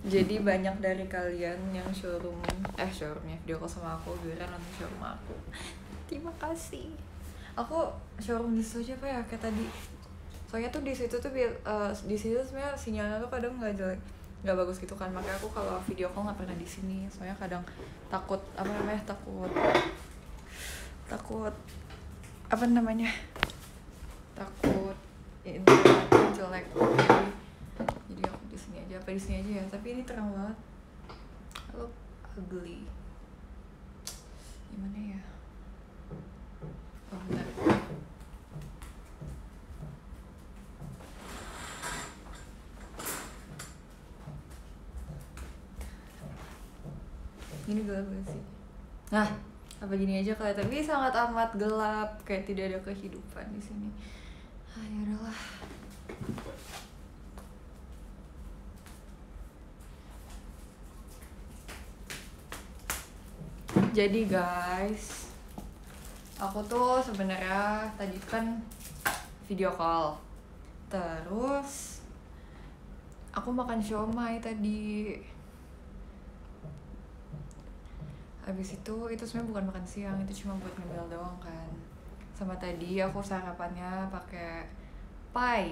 Jadi banyak dari kalian yang showroomnya video call sama aku, giliran nonton showroom aku. Terima kasih. Aku showroom di situ siapa ya kayak tadi. Soalnya tuh di situ tuh di situ sebenarnya sinyalnya tuh kadang nggak jelek, nggak bagus gitu kan. Makanya aku kalau video call nggak pernah di sini. Soalnya kadang takut takut apa namanya takut internetnya jelek. Jadi aku di sini aja, apa di sini aja ya. Tapi ini terang banget. I look ugly. Gimana ya? Oh bentar. Ini gelap gak sih? Nah, apa gini aja kelihatan. Tapi sangat amat gelap, kayak tidak ada kehidupan di sini. Ah, ya udahlah. Jadi guys, aku tuh sebenarnya tadi kan video call, terus aku makan siomay tadi. Habis itu sebenarnya bukan makan siang, itu cuma buat ngemil doang kan. Sama tadi aku sarapannya pakai pie.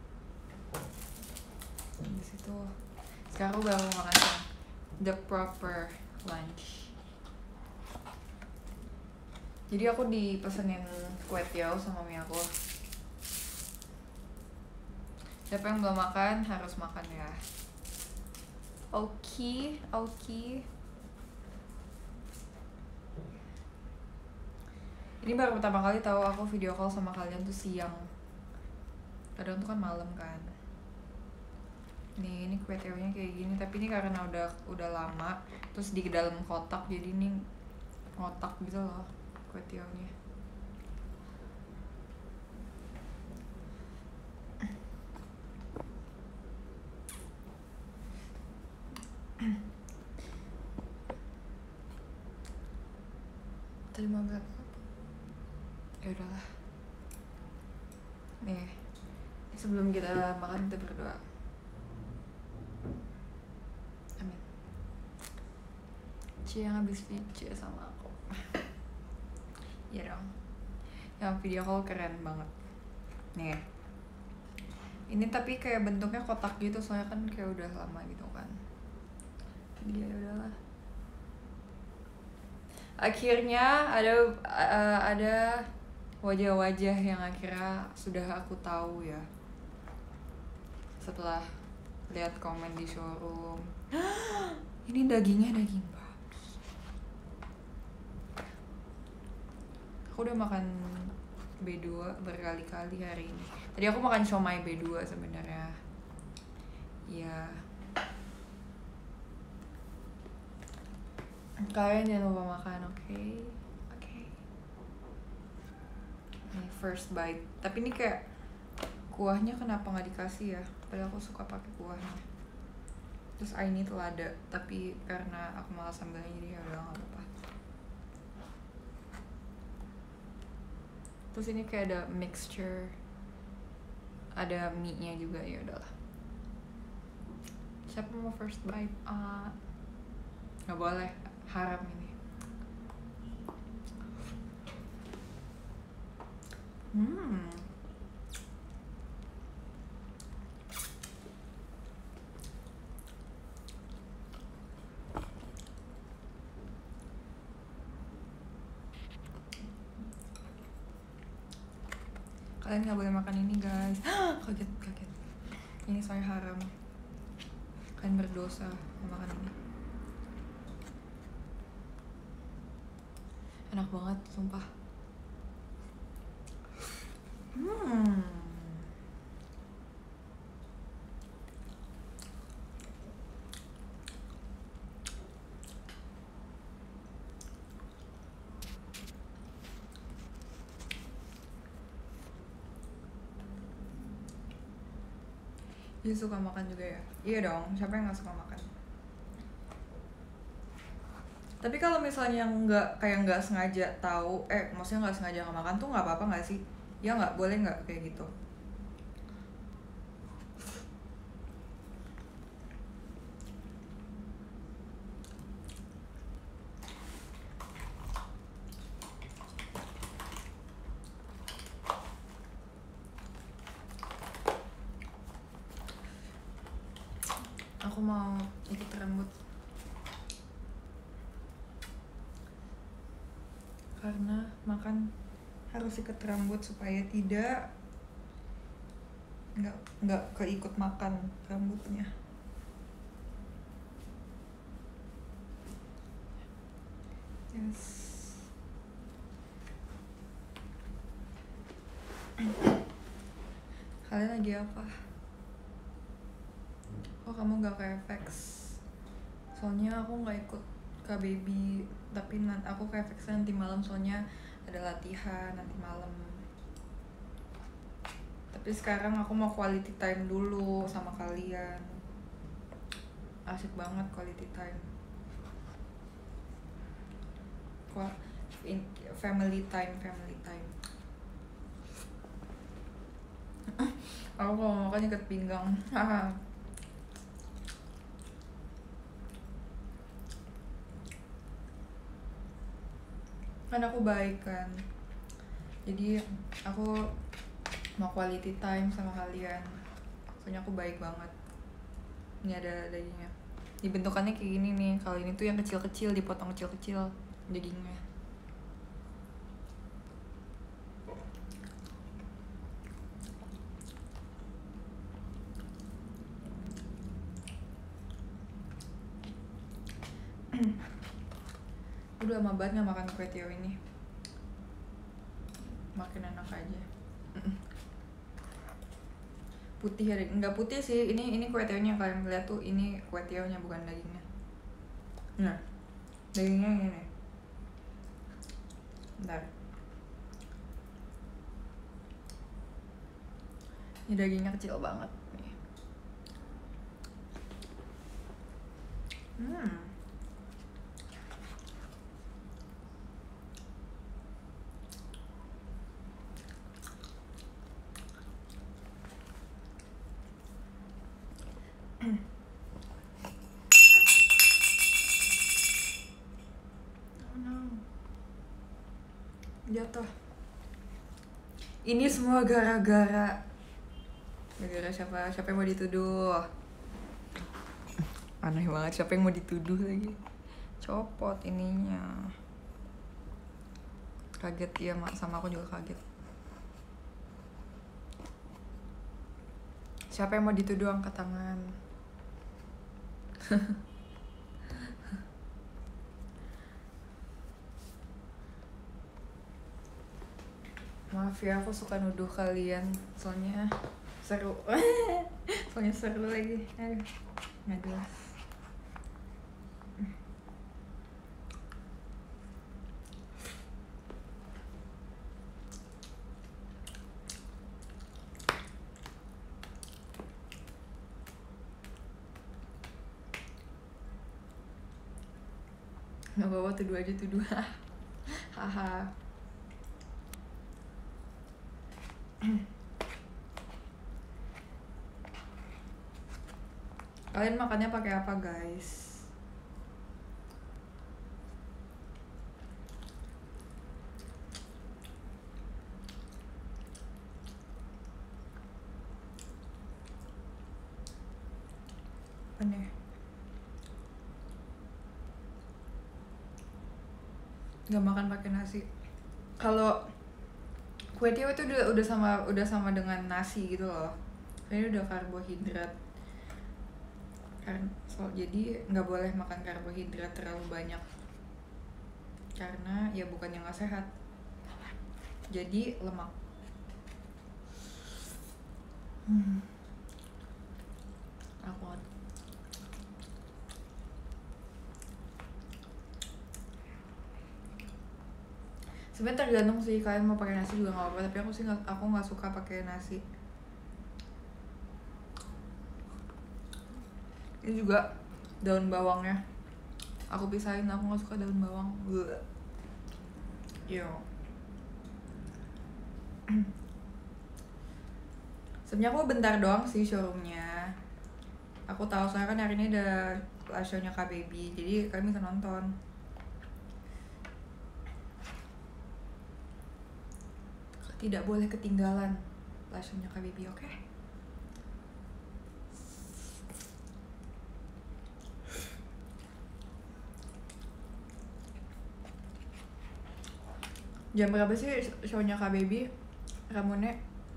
Habis itu sekarang aku baru makan siang, the proper lunch. Jadi aku dipesenin kue tiaw sama mami aku. Siapa yang belum makan harus makan ya. Oke. Ini baru pertama kali tahu aku video call sama kalian tuh siang. Kadang tuh kan malam kan. Nih, ini kue tiawnya kayak gini, tapi ini karena udah lama, terus di dalam kotak, jadi ini kotak gitu loh kue tiawnya. Terima berapa? Ya udahlah. Nih, sebelum kita makan kita berdoa. Amin. Cie yang habis VC sama aku. Ya dong. Yang video call keren banget. Nih. Ini tapi kayak bentuknya kotak gitu, soalnya kan kayak udah lama gitu kan. Jadi ya udahlah. Akhirnya ada wajah-wajah yang akhirnya sudah aku tahu ya. Setelah lihat komen di showroom. Ini dagingnya daging babi. Aku udah makan B2 berkali-kali hari ini. Tadi aku makan siomay B2 sebenarnya. Ya. Kalian jangan lupa makan, oke? Nih, first bite. Tapi ini kayak kuahnya kenapa nggak dikasih ya? Padahal aku suka pakai kuahnya. Terus ini lada, tapi karena aku malas sambalnya jadi ya udah nggak apa-apa. Terus ini kayak ada mixture, ada mie-nya juga, ya udahlah. Siapa mau first bite? Nggak boleh, haram ini. Kalian nggak boleh makan ini guys. Kaget. Ini soalnya haram. Kalian berdosa makan ini. Enak banget, sumpah. Dia suka makan juga ya? Iya dong, siapa yang nggak suka makan? Tapi kalau misalnya nggak sengaja tahu, maksudnya nggak sengaja nggak makan tuh nggak apa-apa nggak sih? Ya nggak, boleh nggak kayak gitu? Aku mau ikat rambut karena makan harus ikat rambut supaya nggak keikut makan rambutnya. Yes. Kalian lagi apa? Oh, kamu gak ke FX? Soalnya aku gak ikut KBB, tapi aku ke FX nanti malam soalnya ada latihan nanti malam. Tapi sekarang aku mau quality time dulu sama kalian. Asik banget quality time. Family time. Aku kalau makan ikat pinggang. Kan aku baik kan, jadi aku mau quality time sama kalian soalnya aku baik banget. Ini ada dagingnya, dibentukannya kayak gini nih. Kalau ini tuh yang kecil-kecil, dipotong kecil-kecil dagingnya. Udah lama banget gak makan kue tiaw ini, makin enak aja. Putih ya, nggak putih sih, ini kue tiawnya. Kalian lihat tuh, ini kue tiawnya bukan dagingnya. Nah, dagingnya ini nih. Bentar, ini dagingnya kecil banget nih. Oh no, jatuh. Ini semua gara-gara siapa yang mau dituduh? Aneh banget, siapa yang mau dituduh lagi? Copot ininya. Kaget ya, sama aku juga kaget. Siapa yang mau dituduh angkat tangan. Maaf ya, aku suka nuduh kalian soalnya seru. Soalnya seru lagi. Aduh, nggak jelas. Nggak bawa, tuduh aja tuduh. Haha. Kalian makannya pakai apa, guys? Aneh. Nggak makan pakai nasi. Kalau kue tiaw itu udah sama dengan nasi gitu loh. Ini udah karbohidrat. Jadi nggak boleh makan karbohidrat terlalu banyak. Karena ya bukannya nggak sehat. Jadi lemak. Aku sebenarnya tergantung sih, kalian mau pakai nasi juga nggak apa-apa, tapi aku nggak suka pakai nasi. Ini juga daun bawangnya aku pisahin, aku nggak suka daun bawang. Yo. Sebenarnya aku bentar doang sih showroomnya. Aku tahu soalnya kan hari ini ada live show-nya KBB, jadi kalian bisa nonton. Tidak boleh ketinggalan live show-nya KBB, oke? Jam berapa sih show-nya Kak Baby? Ramune?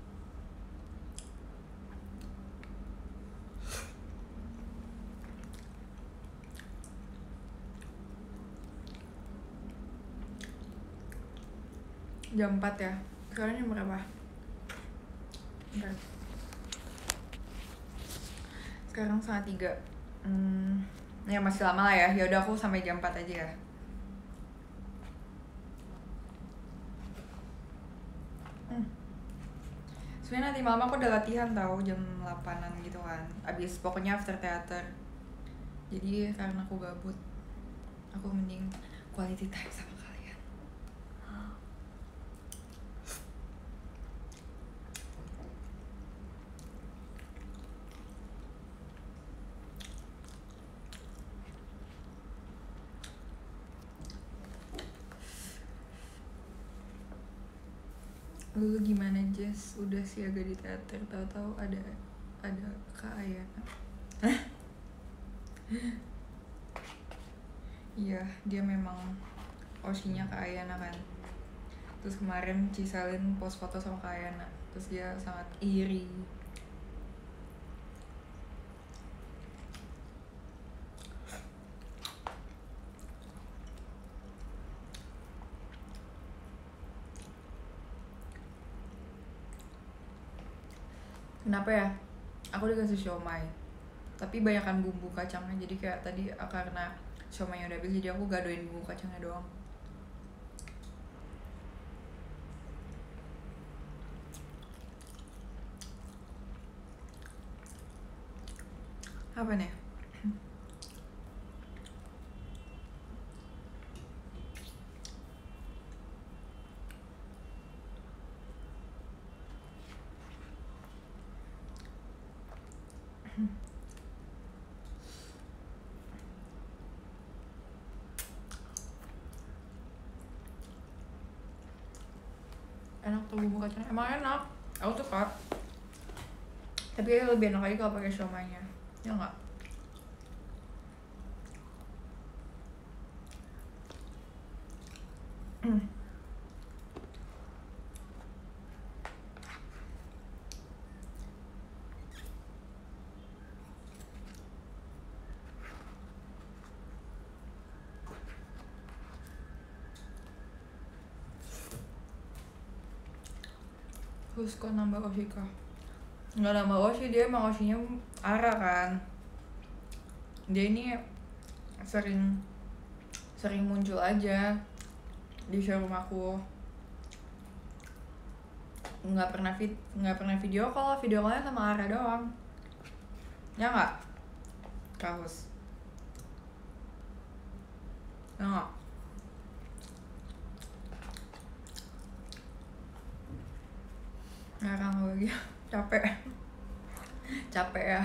Jam 4 ya? Sekarang jam berapa? Bentar. Sekarang 2:30. Ya masih lama lah ya. Ya udah aku sampai jam 4 aja ya. Sebenarnya nanti malam aku udah latihan tau, jam 8-an gitu kan. Abis pokoknya after theater. Jadi karena aku gabut, aku mending quality time sama kalian. Lu gimana Jess? Udah siaga di teater, tahu-tahu ada Kak Ayana. Iya, dia memang Oshinya Kak Ayana kan. Terus kemarin Cisalin post foto sama Kak Ayana, terus dia sangat iri. Kenapa ya? Aku dikasih siomay, tapi banyakan bumbu kacangnya, jadi kayak tadi karena siomaynya udah habis, jadi aku gadoin bumbu kacangnya doang. Apa nih? Enak tuh bumbu kacangnya, emang enak, aku suka. Tapi lebih enak lagi kalau pakai siomaynya, ya nggak? Terus kok nambah Oshi kah? Nggak nambah Oshi, dia emang Oshinya Ara kan. Dia ini sering muncul aja di showroom aku. Nggak pernah video callnya sama Ara doang, ya nggak? Kaos, ya nggak? Ngarang lagi. Capek ya.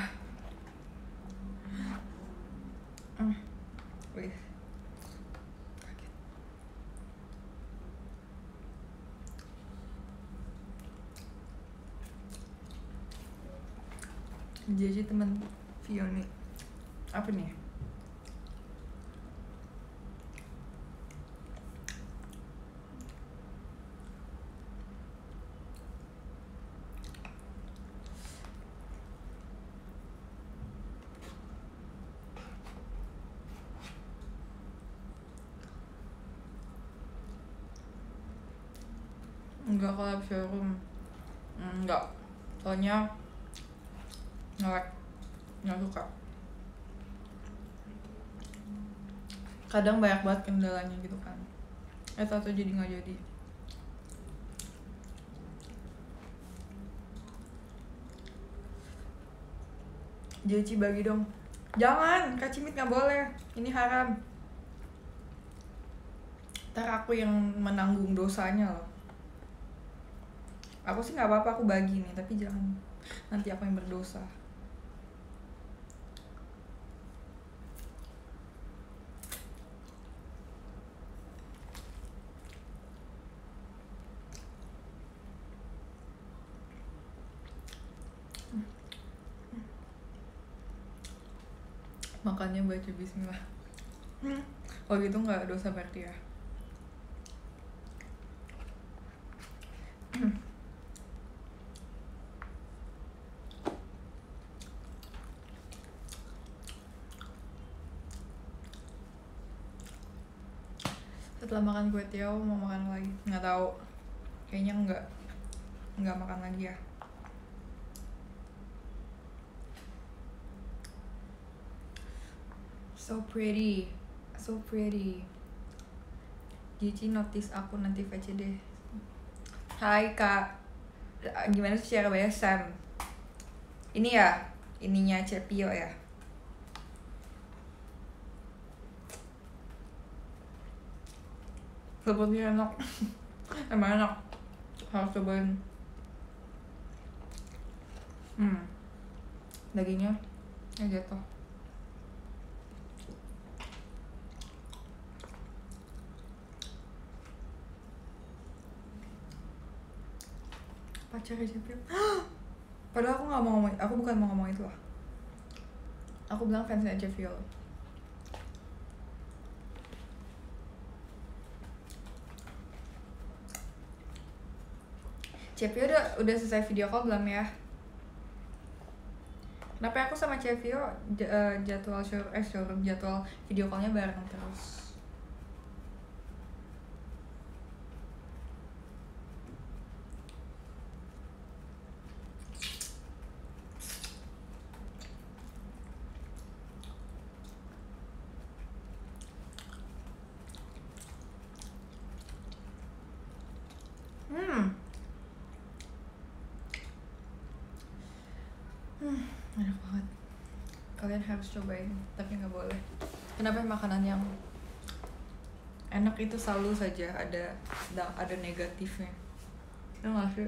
Wih, jadi temen Fioni apa nih? Enggak collab showroom, enggak, soalnya nggak suka. Kadang banyak banget kendalanya gitu kan, atau jadi nggak jadi. Jadi bagi dong. Jangan, kacimit nggak boleh, ini haram. Ntar aku yang menanggung dosanya loh. Aku sih nggak apa-apa, aku bagi nih, tapi jangan nanti aku yang berdosa. Makannya baca bismillah. Kalau gitu nggak dosa berarti ya. setelah makan kue tiaw mau makan lagi, nggak tahu, kayaknya nggak makan lagi ya. So pretty, so pretty. Cici notice aku nanti VC deh. Hai kak, gimana sih cara bayar Sam? Ini ya, ininya Cepio ya. Sepertinya enak. Emang enak, harus cobain. Dagingnya jatuh. Pacar Cepio. Padahal aku nggak mau ngomong, aku bukan mau ngomong itu lah. Aku bilang fansnya Cepio. Cepio udah selesai video call belum ya? Kenapa aku sama Cepio jadwal jadwal video callnya bareng terus? Enak banget. Kalian harus cobain, tapi nggak boleh. Kenapa makanan yang enak itu selalu saja ada negatifnya? Ya nggak sih?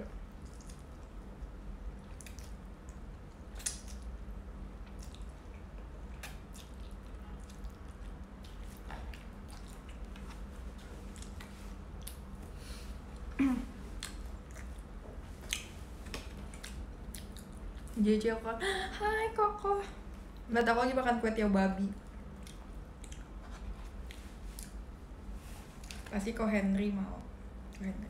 Jadi aku kan, hai Koko. Mbak aku lagi makan kue tiaw babi. Pasti kok Henry mau. Henry.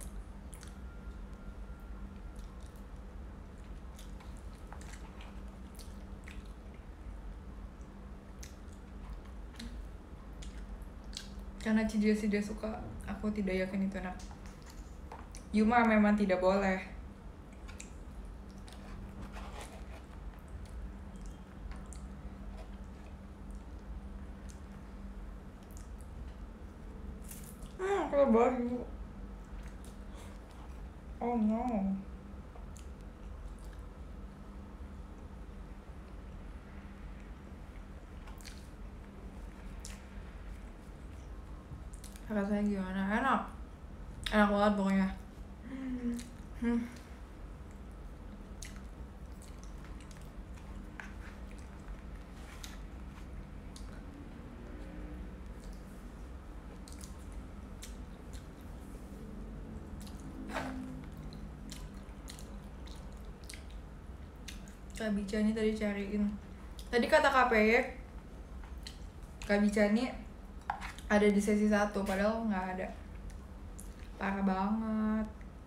Karena dia suka, aku tidak yakin itu enak. Yuma memang tidak boleh. Kalau baru. Oh no. Rasanya gimana? Enak banget pokoknya. Kak Bica ini tadi cariin. Tadi kata KPY Kak Bica ini ada di sesi 1, padahal nggak ada. Parah banget.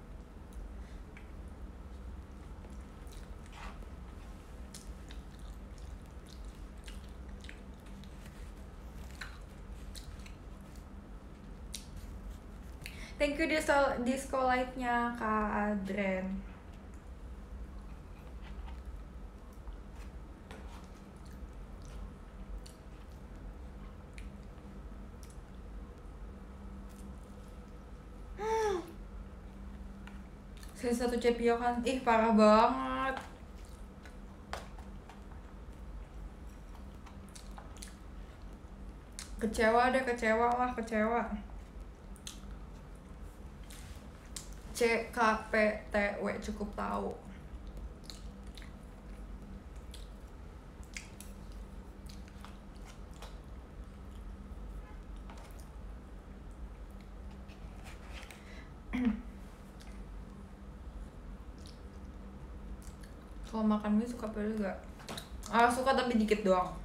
Thank you disco light-nya Kak Adren. Saya satu Cepio kan, parah banget. Kecewa. CKPTW cukup tahu. Kalau makan mie suka pedes gak? Suka tapi dikit doang.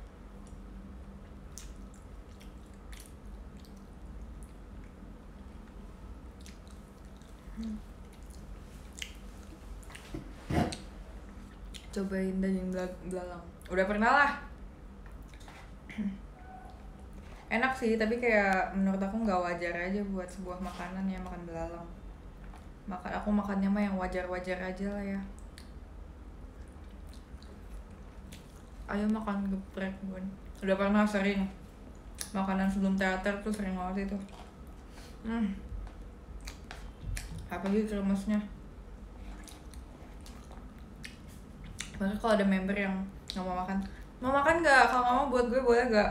Cobain daging belalang. Udah pernah lah. Enak sih, tapi kayak menurut aku nggak wajar aja buat sebuah makanan ya, makan belalang. Aku makannya mah yang wajar-wajar aja lah ya. Ayo makan geprek bun. Udah pernah sering makanan sebelum teater tuh sering banget itu. Apalagi kremesnya. Maka kalau ada member yang nggak mau makan nggak? Kalau nggak mau buat gue boleh nggak?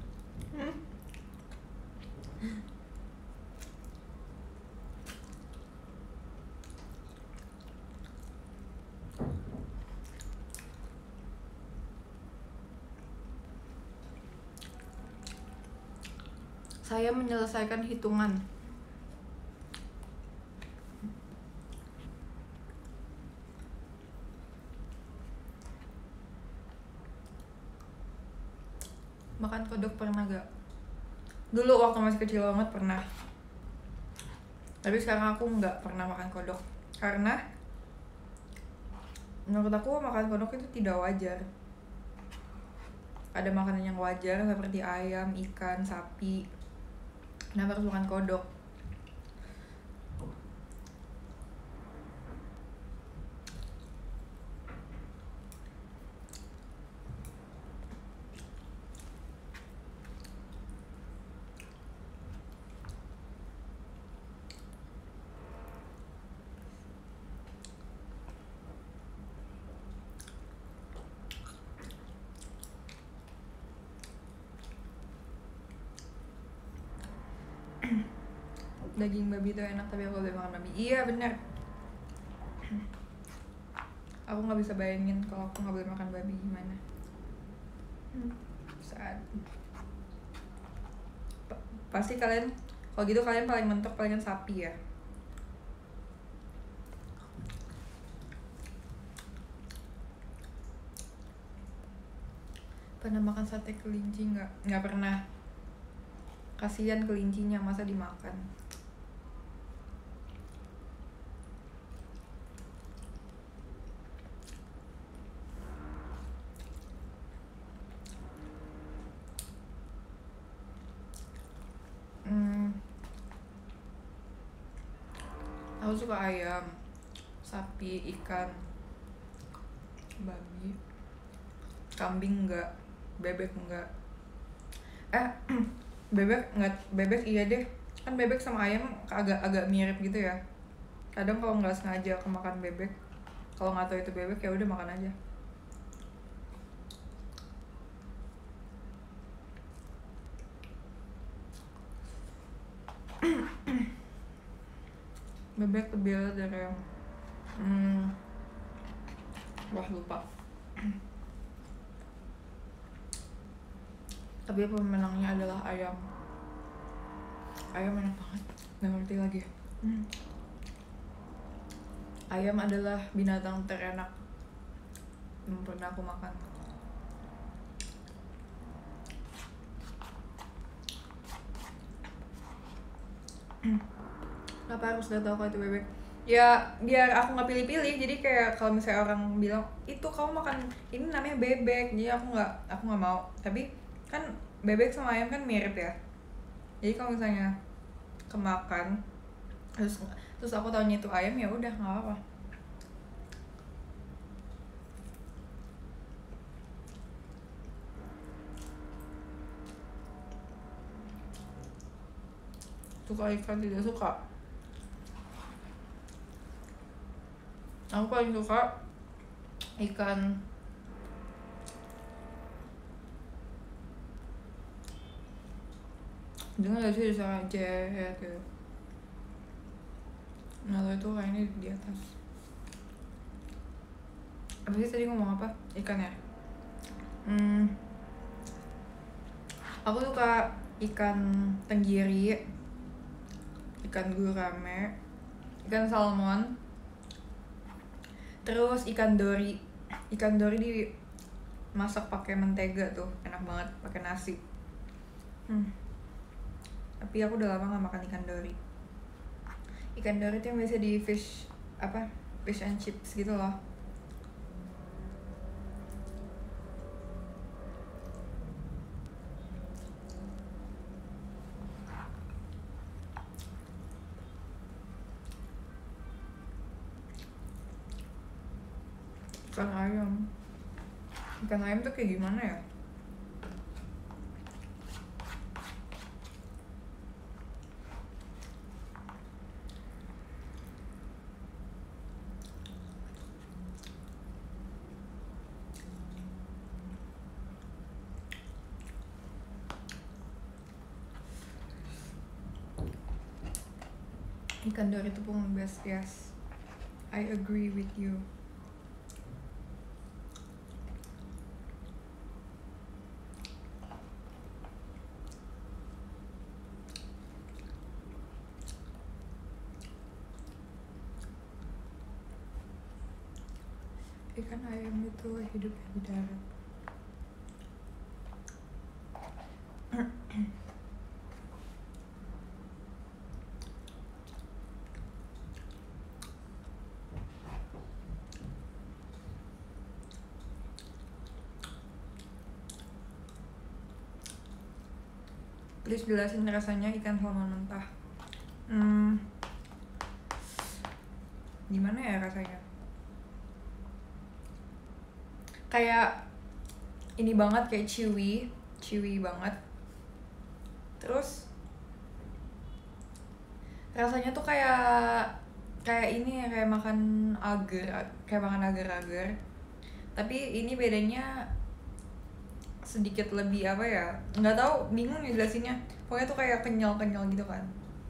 Saya menyelesaikan hitungan. Makan kodok pernah gak? Dulu waktu masih kecil banget pernah. Tapi sekarang aku nggak pernah makan kodok. Karena menurut aku makan kodok itu tidak wajar. Ada makanan yang wajar seperti ayam, ikan, sapi. Kenapa harus makan kodok? Daging babi itu enak tapi aku lebih makan babi. Iya bener. Aku nggak bisa bayangin kalau aku nggak boleh makan babi gimana. Saat pasti kalian kalau gitu kalian paling mentok palingan sapi ya. Pernah makan sate kelinci nggak? Nggak pernah. Kasihan kelincinya, masa dimakan. Aku suka ayam, sapi, ikan, babi, kambing enggak, bebek enggak. Bebek enggak, bebek iya deh. Kan bebek sama ayam agak mirip gitu ya. Kadang kalau nggak sengaja aku makan bebek, kalau nggak tahu itu bebek ya udah makan aja. Bebek lebih dari yang wah lupa. Tapi pemenangnya adalah ayam. Ayam enak banget, nggak ngerti lagi. Ayam adalah binatang terenak yang pernah aku makan. Kenapa harus udah tahu kalau itu bebek? Ya biar aku nggak pilih-pilih. Jadi kayak kalau misalnya orang bilang itu kamu makan ini namanya bebek, jadi aku nggak mau. Tapi kan bebek sama ayam kan mirip ya. Jadi kalau misalnya kemakan terus aku taunya itu ayam ya udah nggak apa-apa. Suka ikan tidak suka. Aku paling suka ikan dengar gak sih bisa jet gitu. Nah lo itu kayaknya di atas. Apa sih tadi ngomong apa? Ikan ya? Aku suka ikan tenggiri, ikan gurame, ikan salmon, terus ikan dori. Ikan dori dimasak pakai mentega tuh, enak banget pakai nasi. Tapi aku udah lama gak makan ikan dori. Ikan dori tuh yang biasa di fish and chips gitu loh. Ikan ayam. Ikan ayam tuh kayak gimana ya? Ikan dori itu pun best, yes. I agree with you. Ikan ayam itu hidupnya di darat. Please jelasin rasanya ikan salmon mentah. Gimana ya rasanya? Kayak ini banget, kayak chewy banget. Terus rasanya tuh kayak ini ya, kayak makan agar. Tapi ini bedanya sedikit lebih apa ya, nggak tahu, bingung ya jelasinnya. Pokoknya tuh kayak kenyal gitu kan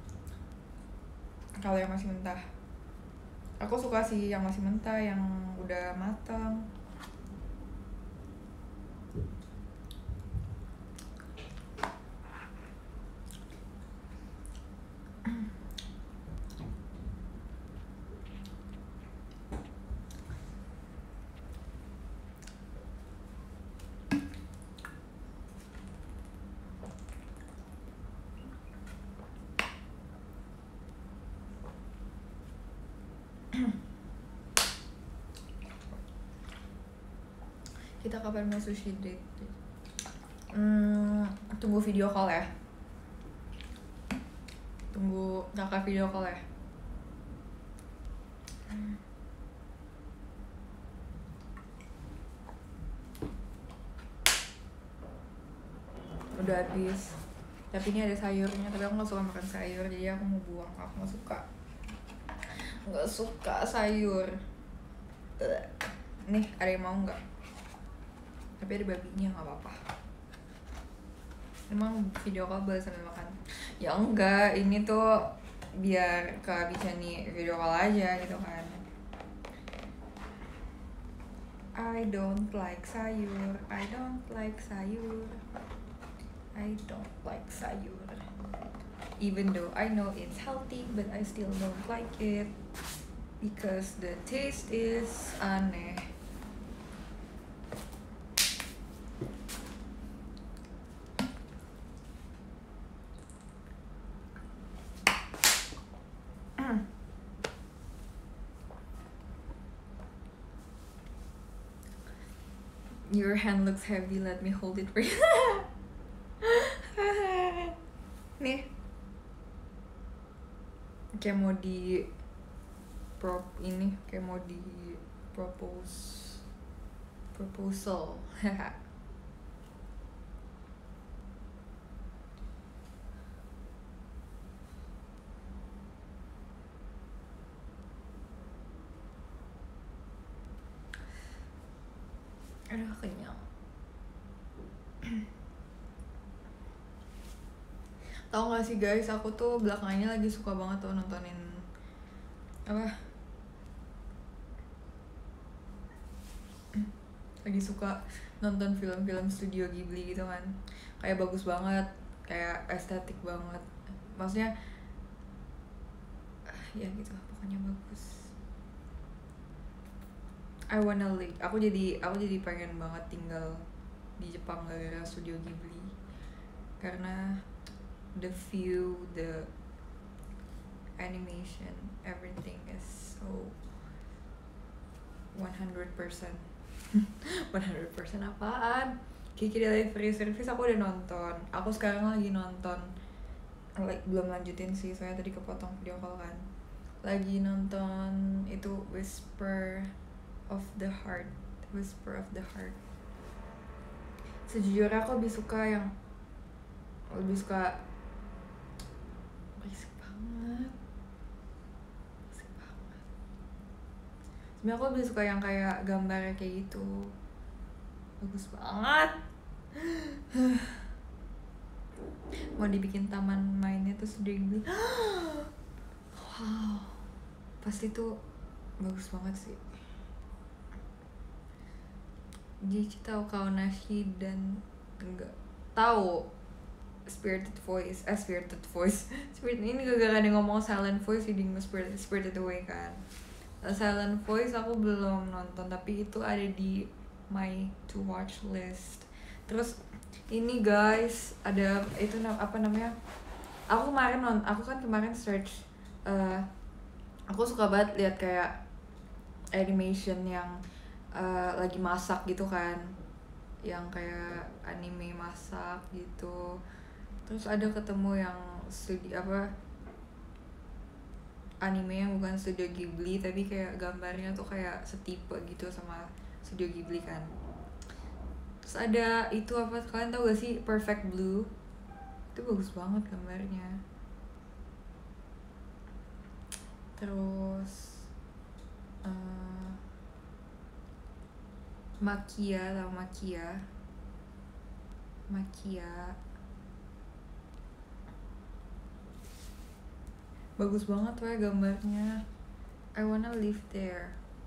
kalau yang masih mentah. Aku suka sih yang masih mentah, yang udah matang. Kita kapan mau sushi date? Tunggu video call ya. Tunggu kakak video call ya. Udah habis. Tapi ini ada sayurnya, tapi aku gak suka makan sayur, jadi aku mau buang. Aku gak suka sayur. Nih, ada yang mau gak? Tapi ada babinya, gak apa-apa. Emang video call boleh sambil makan? Ya enggak, ini tuh biar Kak bisa nih video call aja gitu kan. I don't like sayur. Even though I know it's healthy, but I still don't like it because the taste is aneh. Your hand looks heavy, let me hold it for you. Nih, kayak mau di proposal. Aduh, kenyang. Tahu gak sih guys, aku tuh belakangannya lagi suka banget tuh nontonin lagi suka nonton film-film studio Ghibli gitu kan. Kayak bagus banget, kayak estetik banget. Maksudnya ya gitu lah, pokoknya bagus. Aku jadi pengen banget tinggal di Jepang gara-gara studio Ghibli. Karena the view, the animation, everything is so 100%. 100% apaan? Kiki Delivery Service aku udah nonton. Aku sekarang lagi nonton, belum lanjutin sih, soalnya tadi kepotong video call kan. Lagi nonton itu Whisper of the Heart, Whisper of the Heart. Sejujurnya aku lebih suka berisik banget. Sebenarnya aku lebih suka yang kayak gambarnya kayak gitu, bagus banget. Mau dibikin taman mainnya tuh sudah bilang wow, pasti tuh bagus banget sih. Jadi tahu Kaonashi dan enggak tahu Spirited Voice. Spirit ini gak ada ngomong Silent Voice jadi Spirited Away kan. Silent Voice aku belum nonton, tapi itu ada di my to watch list. Terus ini guys, ada itu apa namanya? Aku kan kemarin search, aku suka banget lihat kayak animation yang lagi masak gitu kan, yang kayak anime masak gitu. Terus ada ketemu yang anime yang bukan Studio Ghibli tapi kayak gambarnya tuh kayak setipe gitu sama Studio Ghibli kan. Terus ada itu apa, kalian tau gak sih Perfect Blue? Itu bagus banget gambarnya. Terus Makia bagus banget tuh ya gambarnya. I wanna live there.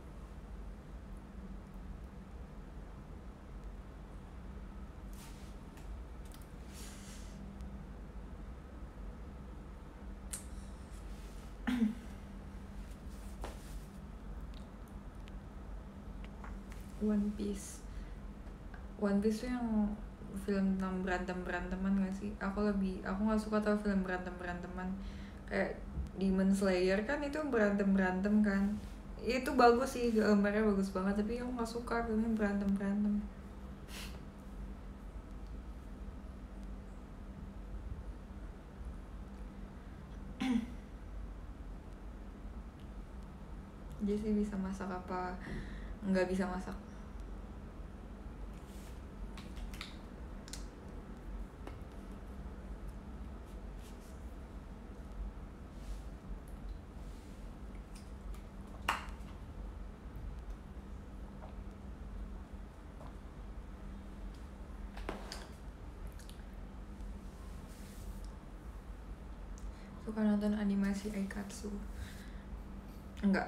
One Piece tuh yang film tentang beranteman gak sih? Aku gak suka tau film beranteman. Kayak Demon Slayer kan itu berantem kan. Itu bagus sih, gambarnya bagus banget, tapi aku gak suka filmnya berantem. Jadi bisa masak apa nggak bisa masak? Suka nonton animasi Aikatsu? Enggak.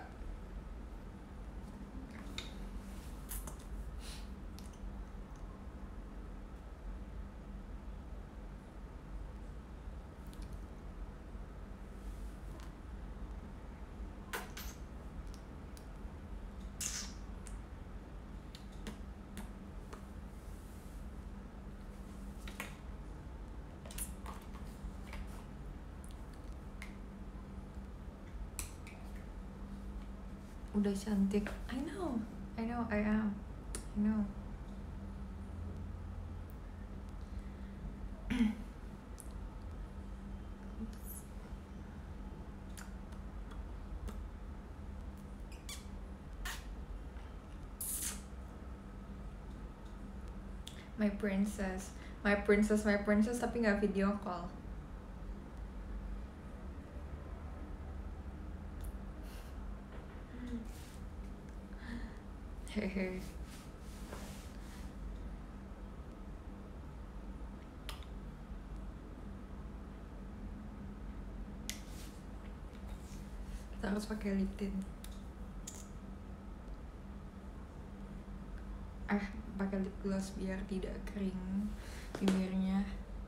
Udah cantik. I know, I am. I know. My princess tapi nggak video call. Hehe. Kita harus pakai lip tint. Pakai lip gloss biar tidak kering bibirnya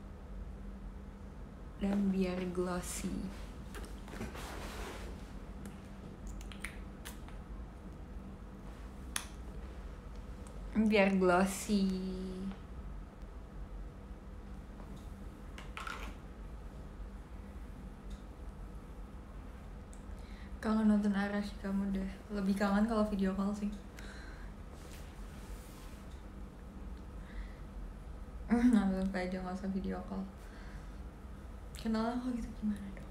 dan biar glossy. Kangen nonton Arashi kamu deh. Lebih kangen kalau video call sih. Nonton aja, gak usah video call. Kenalan kok gitu gimana dong?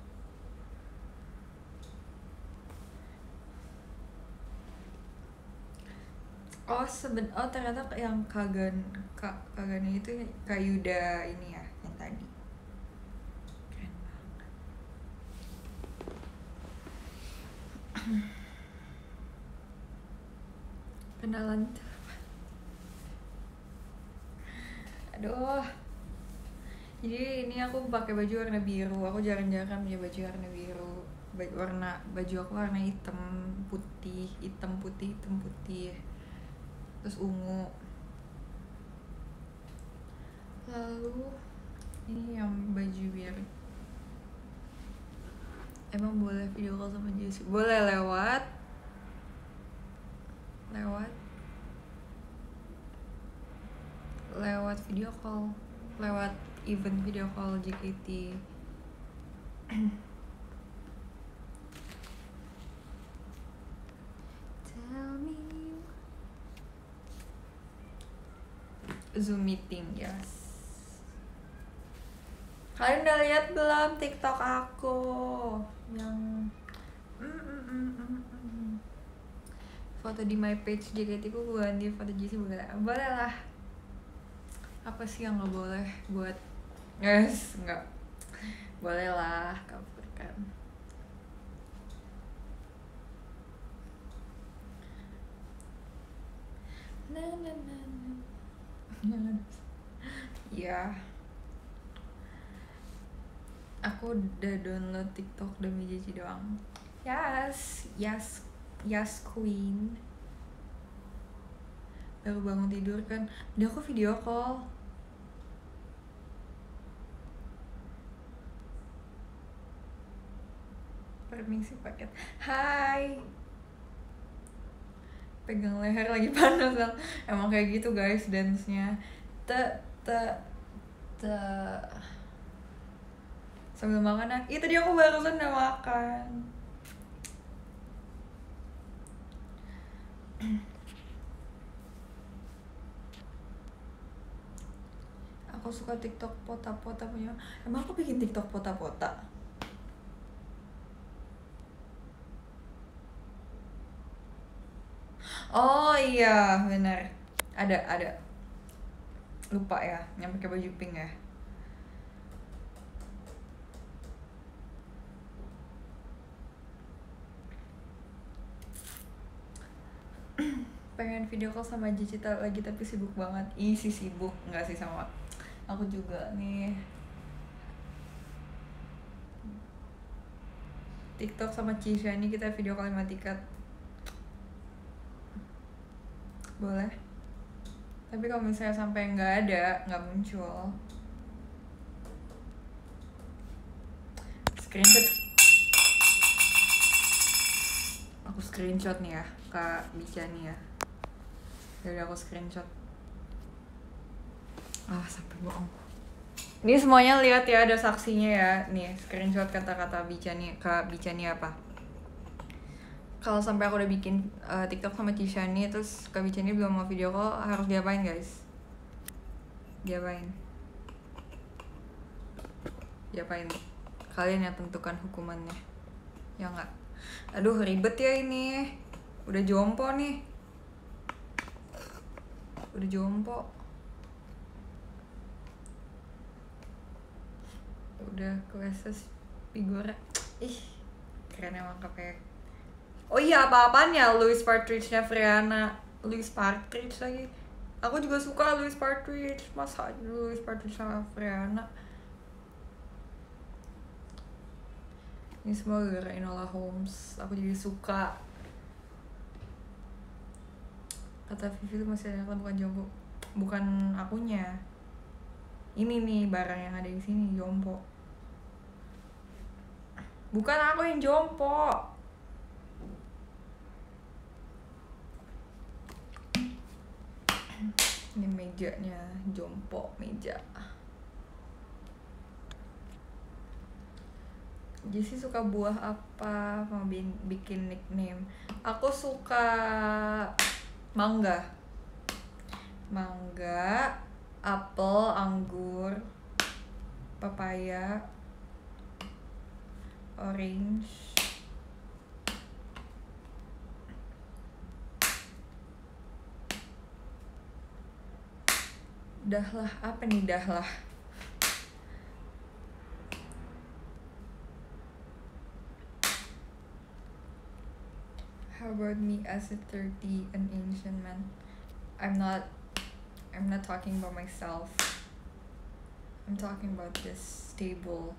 Oh ternyata yang Kagane itu Kak Yuda ini ya yang tadi. Keren banget. Kenalan tuh. Aduh. Jadi ini aku pakai baju warna biru. Aku jarang-jarang punya baju warna biru. Baju aku warna hitam putih, hitam putih, hitam putih. Terus ungu. Lalu ini yang baju biru. Emang boleh video call sama Jessie? Boleh lewat video call, lewat event video call JKT. Tell me. Zoom meeting, yes. Kalian udah lihat belum TikTok aku yang foto di my page JKT ku ganti foto Jessie? Boleh lah. Apa sih yang nggak boleh buat yes? Nggak boleh lah, kabulkan. Ya, aku udah download TikTok demi Jessie doang. Yes queen. Baru bangun tidur kan, udah aku video call. Permisi paket. Hai. Pegang leher lagi panas. Emang kayak gitu guys dance-nya. Sambil makan ah. Itu dia, aku barusan udah makan. Aku suka TikTok pota-pota punya. Emang aku bikin TikTok pota-pota? Oh iya, benar. Ada. Lupa ya, yang pakai baju pink ya. Pengen video call sama Jicita lagi tapi sibuk banget. Ih, sibuk. Enggak sih, sama aku juga nih. TikTok sama Cisha ini kita video call 5 tiket. Boleh. Tapi kalau misalnya sampai nggak muncul, screenshot. Aku screenshot nih ya, Kak Bica nih ya. Jadi aku screenshot. Sampai bohong. Ini semuanya lihat ya, ada saksinya ya. Nih, screenshot kata-kata Bica nih, Kak Bica nih apa? Kalau sampai aku udah bikin TikTok sama Tishani terus Kak Bica ini belum mau video call, harus diapain guys? Diapain? Kalian yang tentukan hukumannya. Ya nggak? Aduh, ribet ya ini. Udah jompo nih. Udah kelas figura. Ih, keren emang KPK. Oh iya, apa-apaan ya Louis Partridge-nya Friana. Louis Partridge lagi. Aku juga suka Louis Partridge. Masa Louis Partridge sama Friana. Ini semua gara-gara Enola Holmes. Aku jadi suka. Kata Vivi itu masih ada, bukan jompo. Bukan akunya. Ini nih barang yang ada di sini, jompo. Bukan aku yang jompo. Ini mejanya, jompo meja. Jessie suka buah apa? Mau bikin nickname. Aku suka mangga, apel, anggur, papaya, orange, Dahlah, apa nih dahlah? How about me as a 30 an ancient man? I'm not talking about myself. I'm talking about this table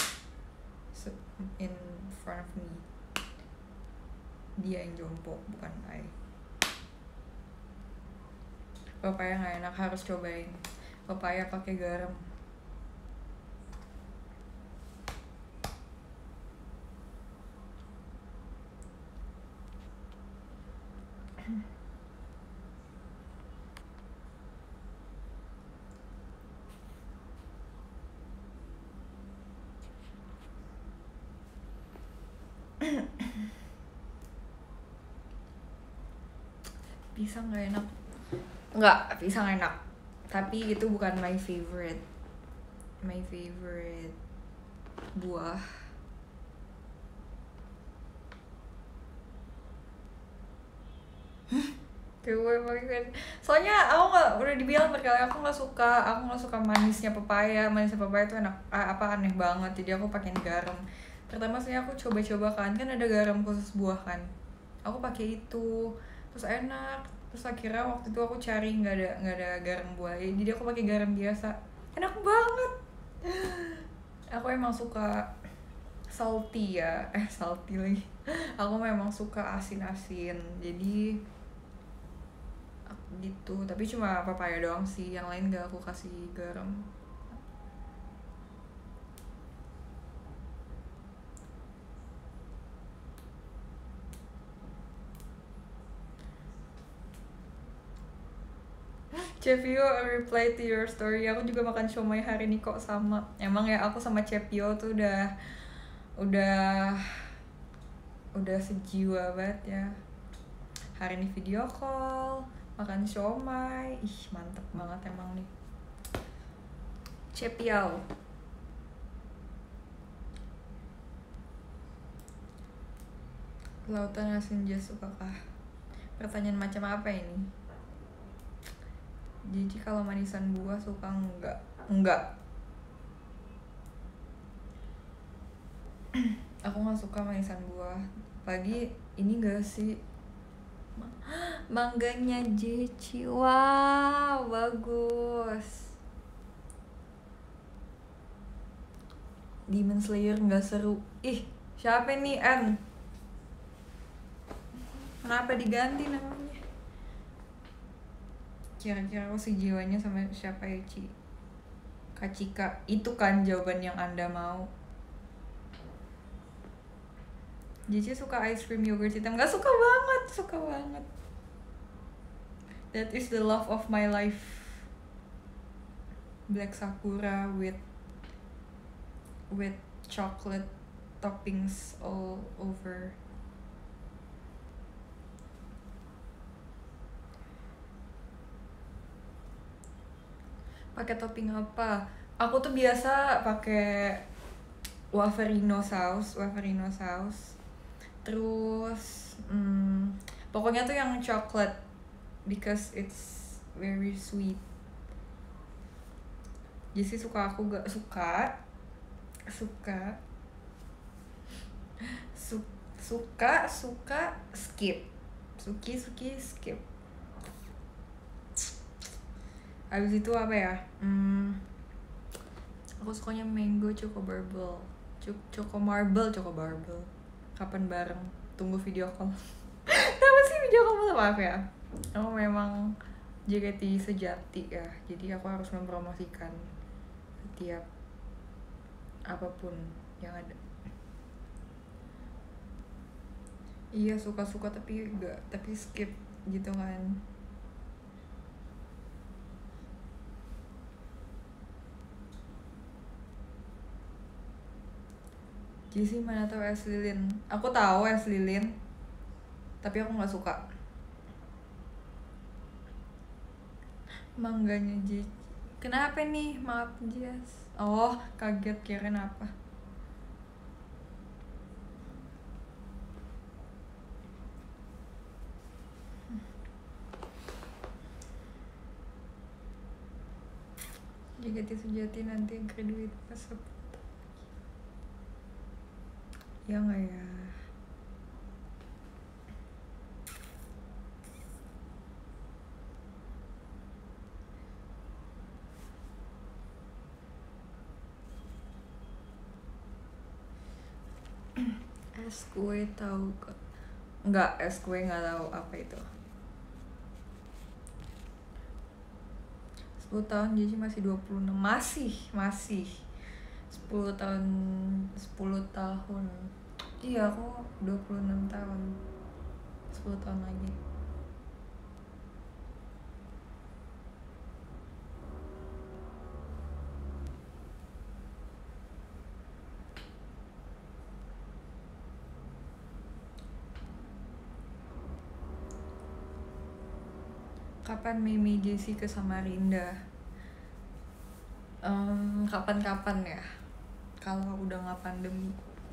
in front of me. Dia yang jompo, bukan I. Papaya nggak enak, harus cobain. Papaya pakai garam. Pisang nggak enak. Nggak, pisang enak. Tapi itu bukan my favorite. My favorite buah. Soalnya aku nggak, udah dibilang berkali aku nggak suka manisnya papaya itu enak aneh banget, jadi aku pakai garam. Pertama sih aku coba kan ada garam khusus buah kan, aku pakai itu terus enak, terus akhirnya waktu itu aku cari nggak ada garam buah, jadi aku pakai garam biasa, enak banget. Aku emang suka salty ya, salty lagi. Aku memang suka asin-asin, jadi gitu. Tapi cuma papaya doang sih, yang lain gak aku kasih garam. Cepio reply to your story. Aku juga makan siomay hari ini kok, sama. Emang ya aku sama Cepio tuh udah sejiwa banget ya. Hari ini video call, makan siomay. Ih, mantep banget emang nih. Cepio. Lautan asin jas sukakah? Pertanyaan macam apa ini? Jadi kalau manisan buah suka enggak. Aku nggak suka manisan buah. Pagi ini gak sih mangganya Jeci? Wow, bagus. Demon Slayer nggak seru. Ih, siapa nih N? Kenapa diganti namanya? Kira-kira aku jiwanya sama siapa ya, Ci? Kak Cika. Itu kan jawaban yang Anda mau. Cici suka ice cream yogurt hitam. Gak suka banget. That is the love of my life. Black Sakura with chocolate toppings all over. Pakai topping apa? Aku tuh biasa pakai waferino sauce. Terus pokoknya tuh yang chocolate, because it's very sweet. Jadi suka, aku gak suka skip. Skip. Abis itu apa ya? Aku sukanya mango choco marble. Kapan bareng? Tunggu video call. Kenapa sih video call? Maaf ya. Aku memang JKT sejati ya. Jadi aku harus mempromosikan setiap apapun yang ada. Iya, suka tapi skip gitu kan. Jessy mana tahu es lilin? Aku tahu es lilin, tapi aku nggak suka. Mangganya Jessy. Kenapa nih? Maaf Jess. Oh, kaget kirain apa? JKT sejati nanti graduate pas 10 ya nggak ya? Es kue tahu kok? Nggak, es kue nggak tahu apa itu. 10 tahun jadi masih 26. Masih 10 tahun 10 tahun. Iya, aku 26 tahun. 10 tahun lagi. Kapan Mimi Jessie ke Samarinda? Kapan-kapan ya, kalau udah nggak pandemi.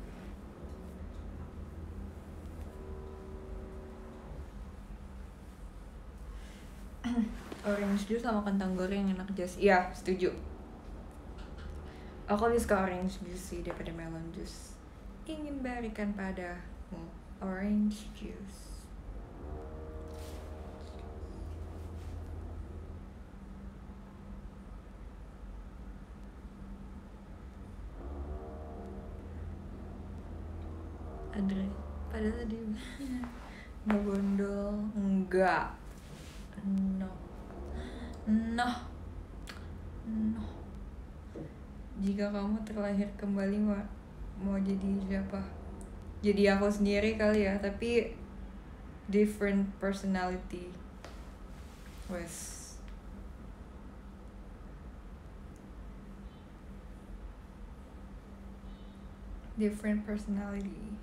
Orange juice sama kentang goreng enak jas. Iya, setuju. Aku lebih suka orange juice sih daripada melon juice. Ingin berikan padamu orange juice. Andre, padahal tadi ngebondol. Enggak. No. Jika kamu terlahir kembali mau jadi siapa? Jadi aku sendiri kali ya, tapi different personality. Wes. Different personality.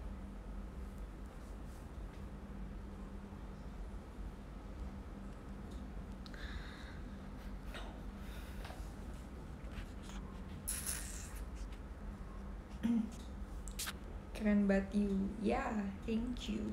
Keren banget you. Yeah, thank you.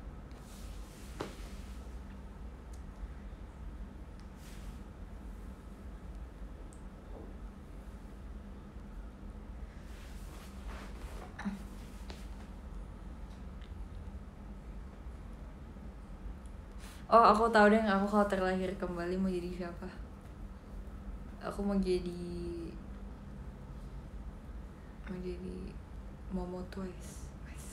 Oh, aku tahu deh, aku kalau terlahir kembali mau jadi siapa? Aku mau jadi Momo Twice.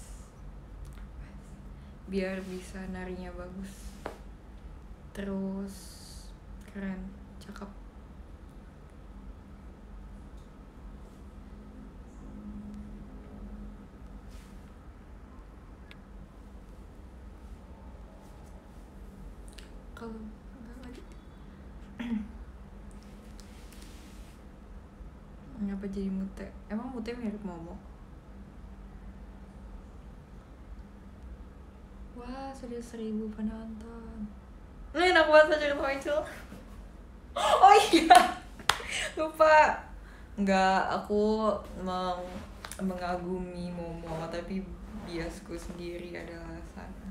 Biar bisa narinya bagus. Terus keren, cakep. Kalau enggak lagi ngapa jadi Mute? Emang Mute mirip Momo? Wah, sudah 1000 penonton. Enak banget cerita muncul. Oh iya, lupa. Enggak, aku mengagumi Momo, tapi biasku sendiri adalah Sana.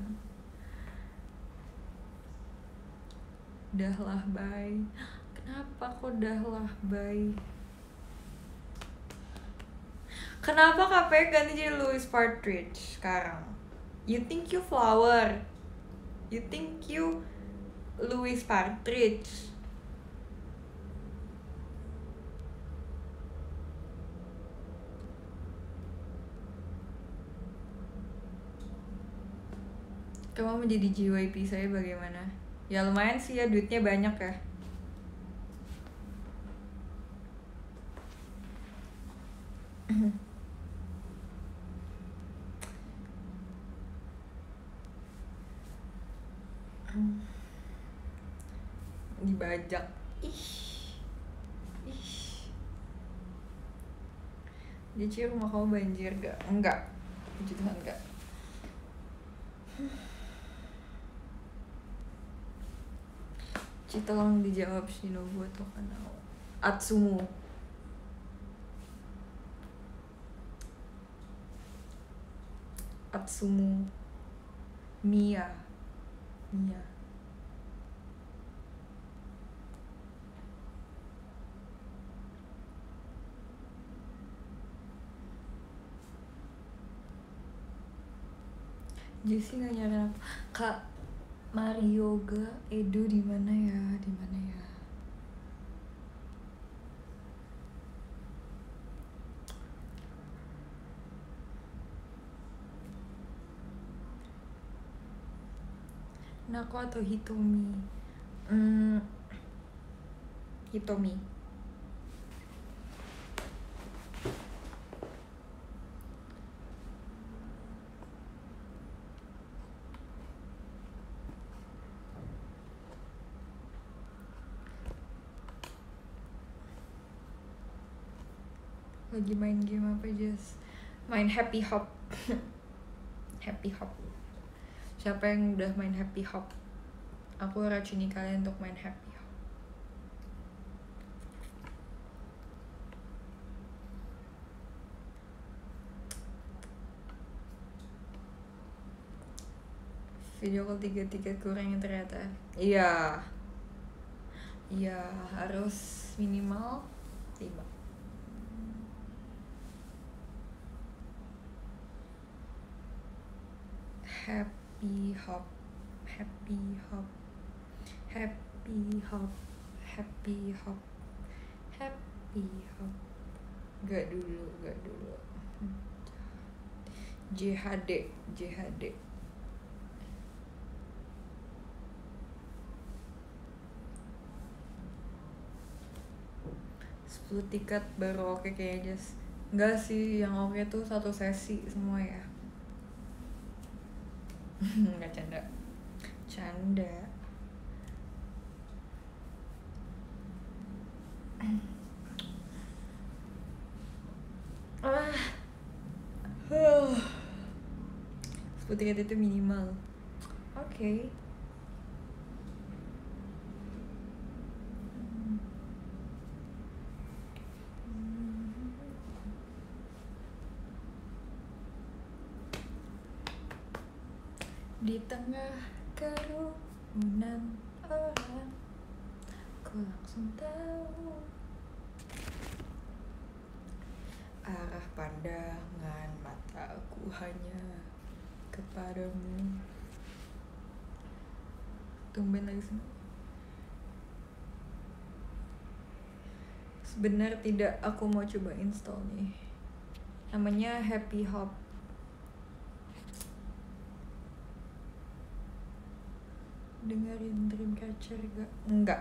Dahlah bye. Kenapa kok dahlah bye? Kenapa KP ganti jadi Louis Partridge sekarang? You think you flower? You think you Louis Partridge? Kamu menjadi JYP saya bagaimana? Ya lumayan sih ya, duitnya banyak ya. Dibajak. Ih. Jadi rumah kamu banjir gak? Enggak. Puji Tuhan enggak. Cita tolong dijawab Shinobu atau Kanao. Atsumu. Atsumu. Mia. Jesse nggak nyari aku. Kak Marioga Edo di mana ya? Di mana ya? Nako atau Hitomi? Hitomi. Lagi main game apa, Jess? Main Happy Hop. Happy Hop. Siapa yang udah main Happy Hop? Aku racuni kalian untuk main Happy Hop. Video call 3 kurangnya ternyata. Iya. Iya, harus minimal 5. Happy Hop. Happy Hop. Happy Hop. Happy Hop. Happy Hop. Gak dulu. JHD. 10 tiket baru oke kayaknya, Jess. Enggak sih, yang oke tuh 1 sesi semua ya. Nggak canda. Ah. 10 tiket itu minimal. Oke. Di tengah kerumunan orang, ku langsung tahu arah pandangan mataku hanya kepadamu. Tumben lagi sih. Sebenarnya tidak, aku mau coba install nih. Namanya Happy Hop. Dengerin Dreamcatcher gak? Enggak.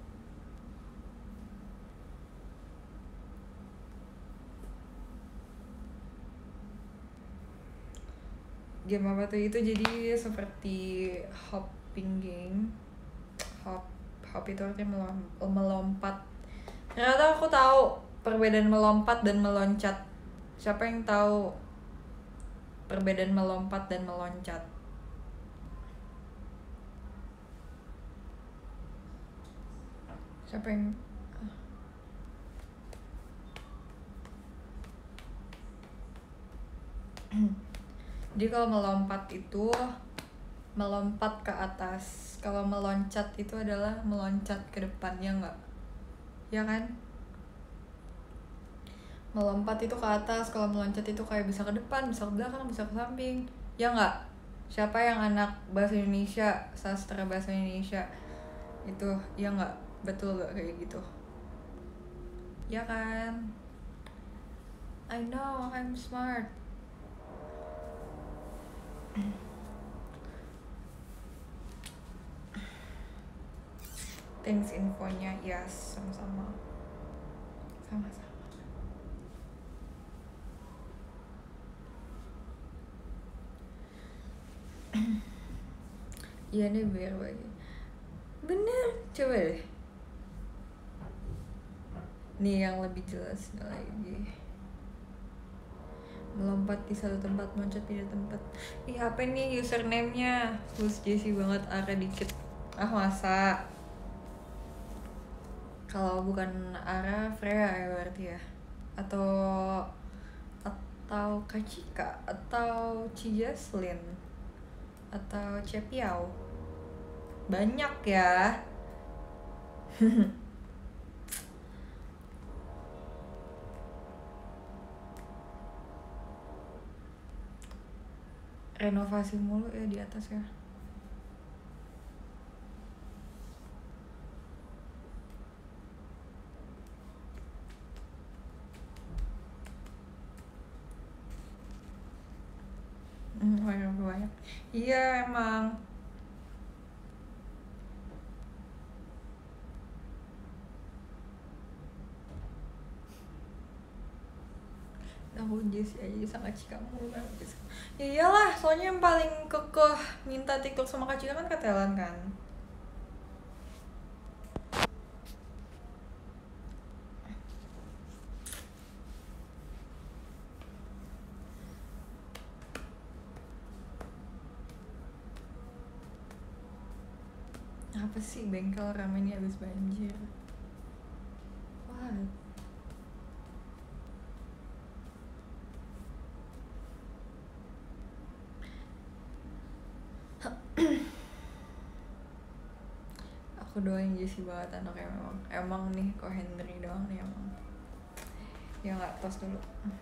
Game apa tuh itu? Jadi seperti hopping game. Hop itu artinya melompat. Ternyata aku tahu perbedaan melompat dan meloncat. Siapa yang tahu perbedaan melompat dan meloncat? Siapa yang Jadi kalau melompat itu melompat ke atas, kalau meloncat itu adalah meloncat ke depan, ya enggak? Ya kan? Melompat itu ke atas, kalau meloncat itu kayak bisa ke depan, bisa ke belakang, bisa ke samping, ya enggak? Siapa yang anak bahasa Indonesia, sastra bahasa Indonesia itu, ya enggak? Betul gak kayak gitu? Ya kan? I know, I'm smart. Thanks infonya, yes, sama-sama. Iya nih, biar lagi. Bener, coba deh. Nih yang lebih jelas lagi. Melompat di satu tempat, loncat pindah tempat. Ih, apa nih username-nya? Terus Jesse banget, Ara dikit. Ah, masa? Kalau bukan Ara, Freya ya berarti ya? Atau Kacika, atau Cijaslin, atau Cepiau. Banyak ya. renovasi mulu ya di atas ya. Banyak. Iya emang. Aku Jessie aja sama Kak Cika mulu kan. Ya iyalah, soalnya yang paling kekeh minta TikTok sama Kak Cika kan Katelan kan. Apa sih bengkel rame nih abis banjir? What? Aku doain Jessie banget anaknya emang nih kok Henry doang nih emang ya nggak tos dulu.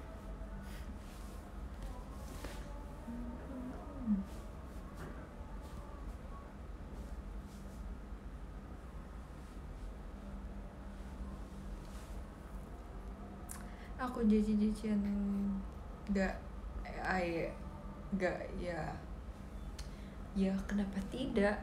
Aku jajan nggak nggak ya kenapa tidak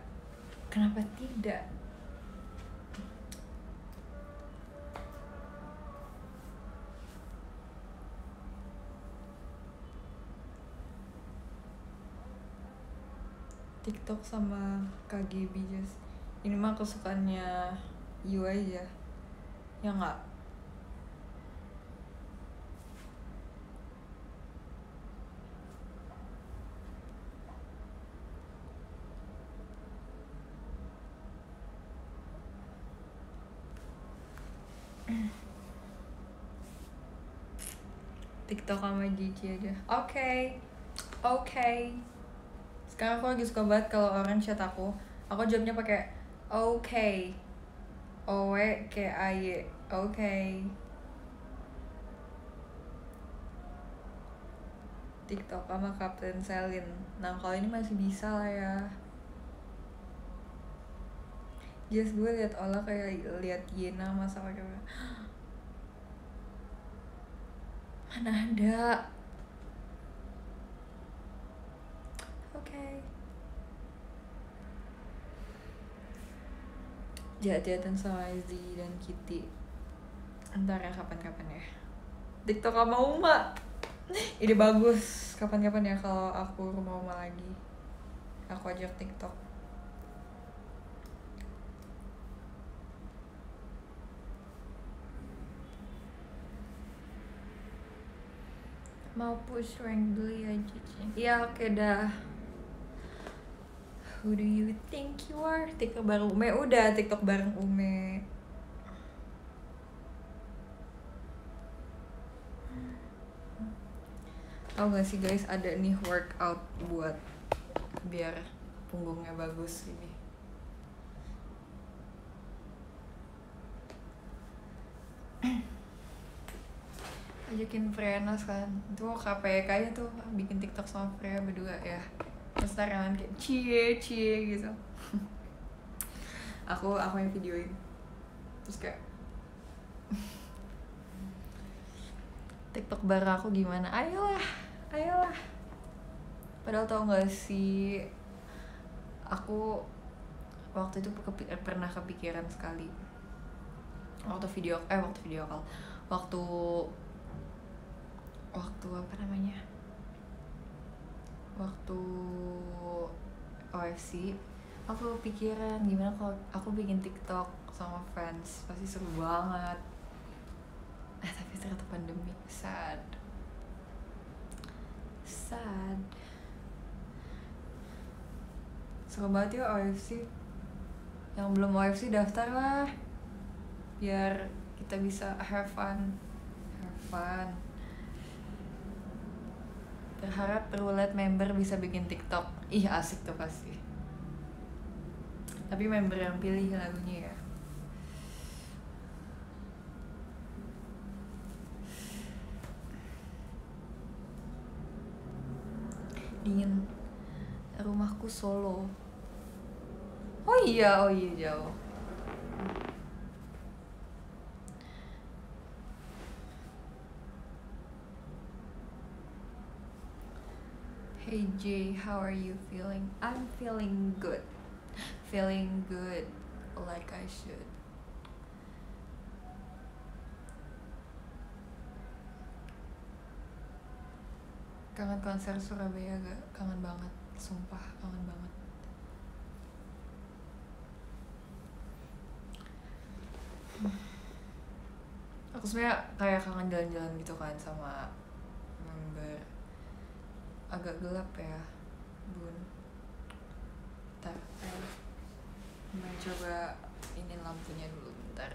TikTok sama KGB just ini mah kesukaannya you aja ya nggak. TikTok sama Gigi aja. Oke. Sekarang aku lagi suka banget kalau orang chat aku jawabnya pakai oke. OWKAY. Oke. TikTok sama Kapten Selin. Nah kalau ini masih bisa lah ya. Just gue liat Ola kayak liat Yena masa pakai mana ada. Oke. Jahat-jahatan sama Izzy dan Kitty ntar ya kapan-kapan ya. TikTok sama Uma ide bagus. Kapan-kapan ya kalau aku rumah Uma lagi aku ajak TikTok. Mau push rank dulu ya Cici. Iya oke dah. Who do you think you are? TikTok bareng Ume. Udah TikTok bareng Ume. Tau gak sih guys, ada nih workout buat biar punggungnya bagus ini. Ajakin Freya kan. Itu KPK-nya tuh bikin TikTok sama Freya berdua ya. Terus tarangan kayak cie gitu. aku yang videoin. Terus kayak TikTok baru aku gimana? Ayolah. Padahal tau gak sih, aku waktu itu pernah kepikiran sekali. Waktu video call. Waktu apa namanya? Waktu OFC, aku pikiran gimana kalau aku bikin TikTok sama fans, pasti seru banget. Tapi ternyata pandemi, sad. Seru banget ya OFC. Yang belum OFC daftar lah, biar kita bisa have fun. Berharap Roulette member bisa bikin TikTok. Ih asik tuh pasti. Tapi member yang pilih lagunya ya. Dingin. Rumahku Solo. Oh iya jauh. Hey Jay, how are you feeling? I'm feeling good. Feeling good like I should. Kangen konser Surabaya gak? Kangen banget, sumpah kangen banget. Aku sebenarnya kayak kangen jalan-jalan gitu kan sama member. Agak gelap ya, bun. Bentar, mau coba ini lampunya dulu bentar.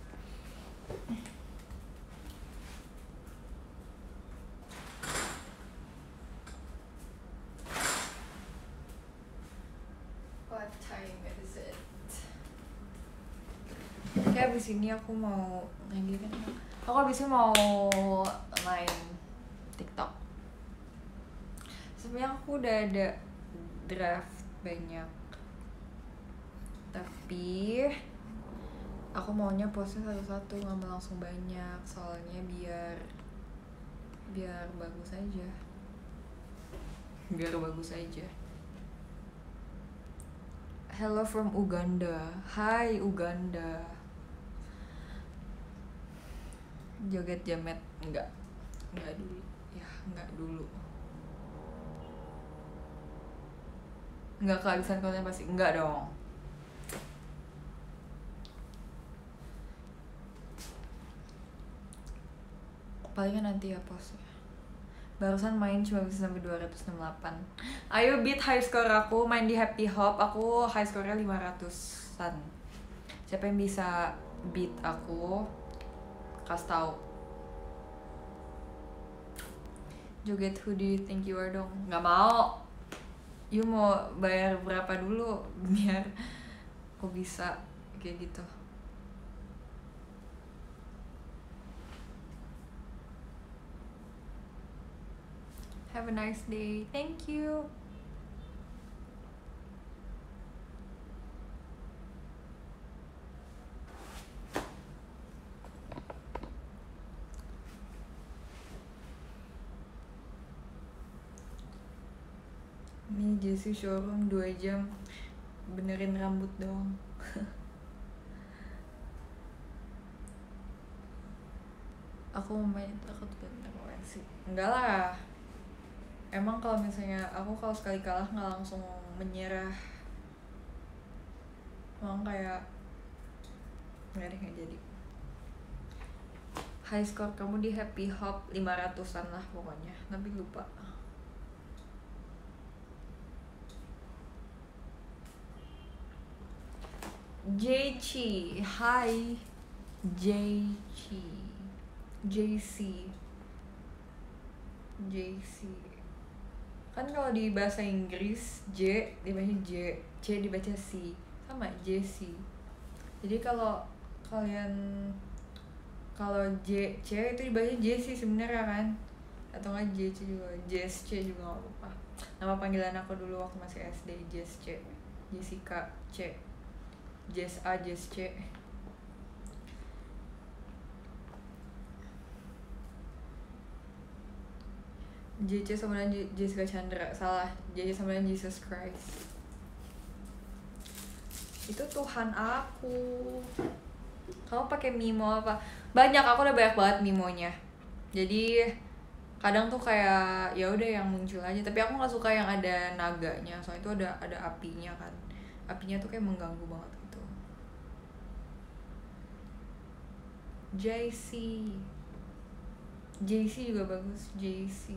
What time is it? Kayak abis ini aku mau lagi kan? Aku abis ini mau main TikTok. Sebenarnya aku udah ada draft banyak, tapi aku maunya postnya satu-satu, nggak mau langsung banyak, soalnya biar bagus aja. Hello from Uganda. Hai Uganda. Joget jamet enggak dulu ya, enggak dulu. Enggak kehabisan konten pasti, enggak dong. Palingan nanti ya postnya. Barusan main cuma bisa sampai 268. Ayo beat high score aku, main di Happy Hop. Aku high score-nya 500-an. Siapa yang bisa beat aku, kasih tahu. Joget Who Do You Think You Are dong. Nggak mau. You mau bayar berapa dulu biar aku bisa kayak gitu. Have a nice day. Thank you. Ini Jessie showroom 2 jam benerin rambut doang. Aku mau main takut bentar sih. Enggak lah. Emang kalau misalnya aku kalau sekali kalah nggak langsung menyerah. Emang kayak nggak jadi. High score kamu di Happy Hop 500-an lah pokoknya. Tapi lupa. JC, hi JC, JC. Kan kalau di bahasa Inggris J dibaca J, C dibaca C, sama JC. Jadi kalau J C itu dibaca JC sebenarnya kan, atau nggak JC juga, JSC juga nggak apa-apa. Nama panggilan aku dulu waktu masih SD JSC, Jessica C. Jess A, Jess C. JC sama dengan Jessica Chandra. Salah, JC sama dengan Jesus Christ. Itu Tuhan aku. Kamu pakai Mimo apa? Banyak, aku udah banyak banget Mimonya. Jadi kadang tuh kayak ya udah yang muncul aja, tapi aku nggak suka yang ada naganya, soalnya itu ada apinya kan. Apinya tuh kayak mengganggu banget. JC juga bagus, JC.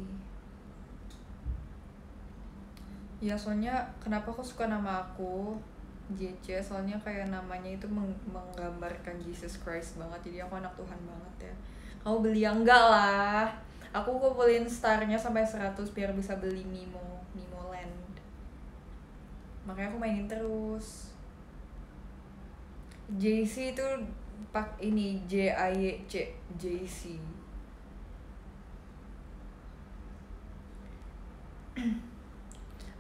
Ya soalnya kenapa aku suka nama aku JC, soalnya kayak namanya itu menggambarkan Jesus Christ banget, jadi aku anak Tuhan banget ya. Kamu beli yang enggak lah, aku kumpulin starnya sampai 100 biar bisa beli Mimo Land, makanya aku mainin terus. JC itu pak ini JAYC, JC.